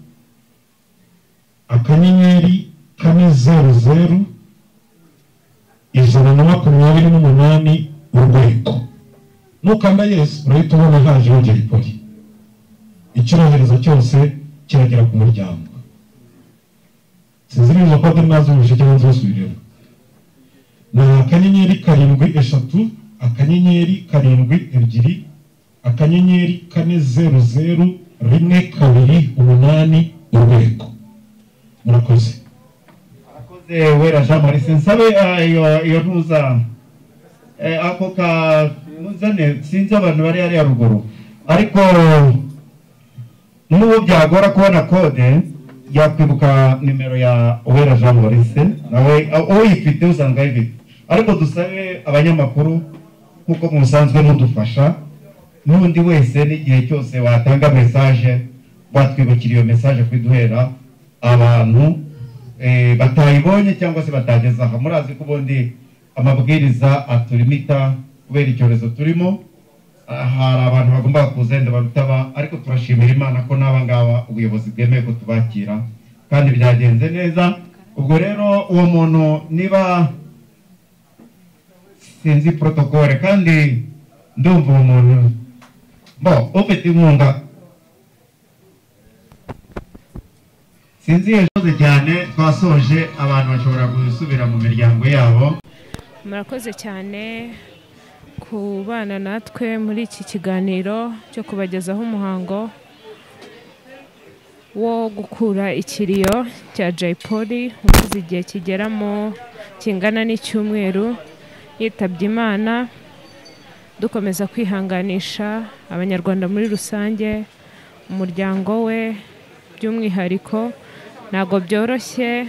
akanyenyeri kane zeru zeru ijana na makumyabiri n'umunani urwego nukanda yesi urahita ubona hajeho Jay Polly icyorohereza cyose kiragera ku muryango sinzi niba kode mwazumvise cyangwa nzosubiremo ni akanyenyeri karindwi eshatu akanyenyeri karindwi ebyiri akanyenyeri kane zeru zeru rimwe kabiri umunani urwego murakoze arakoze Uwera Jean Maurice nsabe iyo iyo ntuza ako ka muzane sinzi abantu bari hariya ruguru ariko n'ubu byagora kubona kode yakwibuka nimero ya Uwera Jean Maurice nawe uyifite usanga ayifite ariko dusabe abanyamakuru kuko musanzwe mudufasha n'undi wese n'igihe cyose watanga message watwibukira iyo message kwiduhera abantu batayibonye cyangwa se batageza aha murazi ko ubundi amabwiriza aturimita kubera icyorezo turimo hari abantu bagomba kuzenda barutaba ariko turashimira Imana ko n'abangaba ubuyobozi bwemeye ko tubakira kandi byagenze neza ubwo rero uwo muntu niba sinzi protocole kandi ndumva uwo muntu bo ufite inkunga sinzi yaje cyane twasoje abantu bashobora gusubira mu miryango yabo murakoze cyane kubana natwe muri iki kiganiro cyo kubagezaho umuhango wo gukura ikiriyo cya Jay Polly umaze igihe kigeramo kingana n'icyumweru yitabye Imana. Dukomeza kwihanganisha abanyarwanda muri rusange, umuryango we by'umwihariko. Ntago byoroshye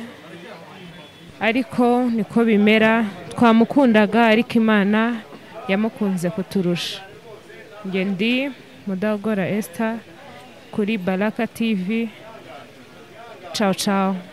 ariko niko bimera. Twamukundaga ariko Imana yamukunze kuturusha. Nge ndi Mudagora Esther kuri Baraka T V. Ciao ciao.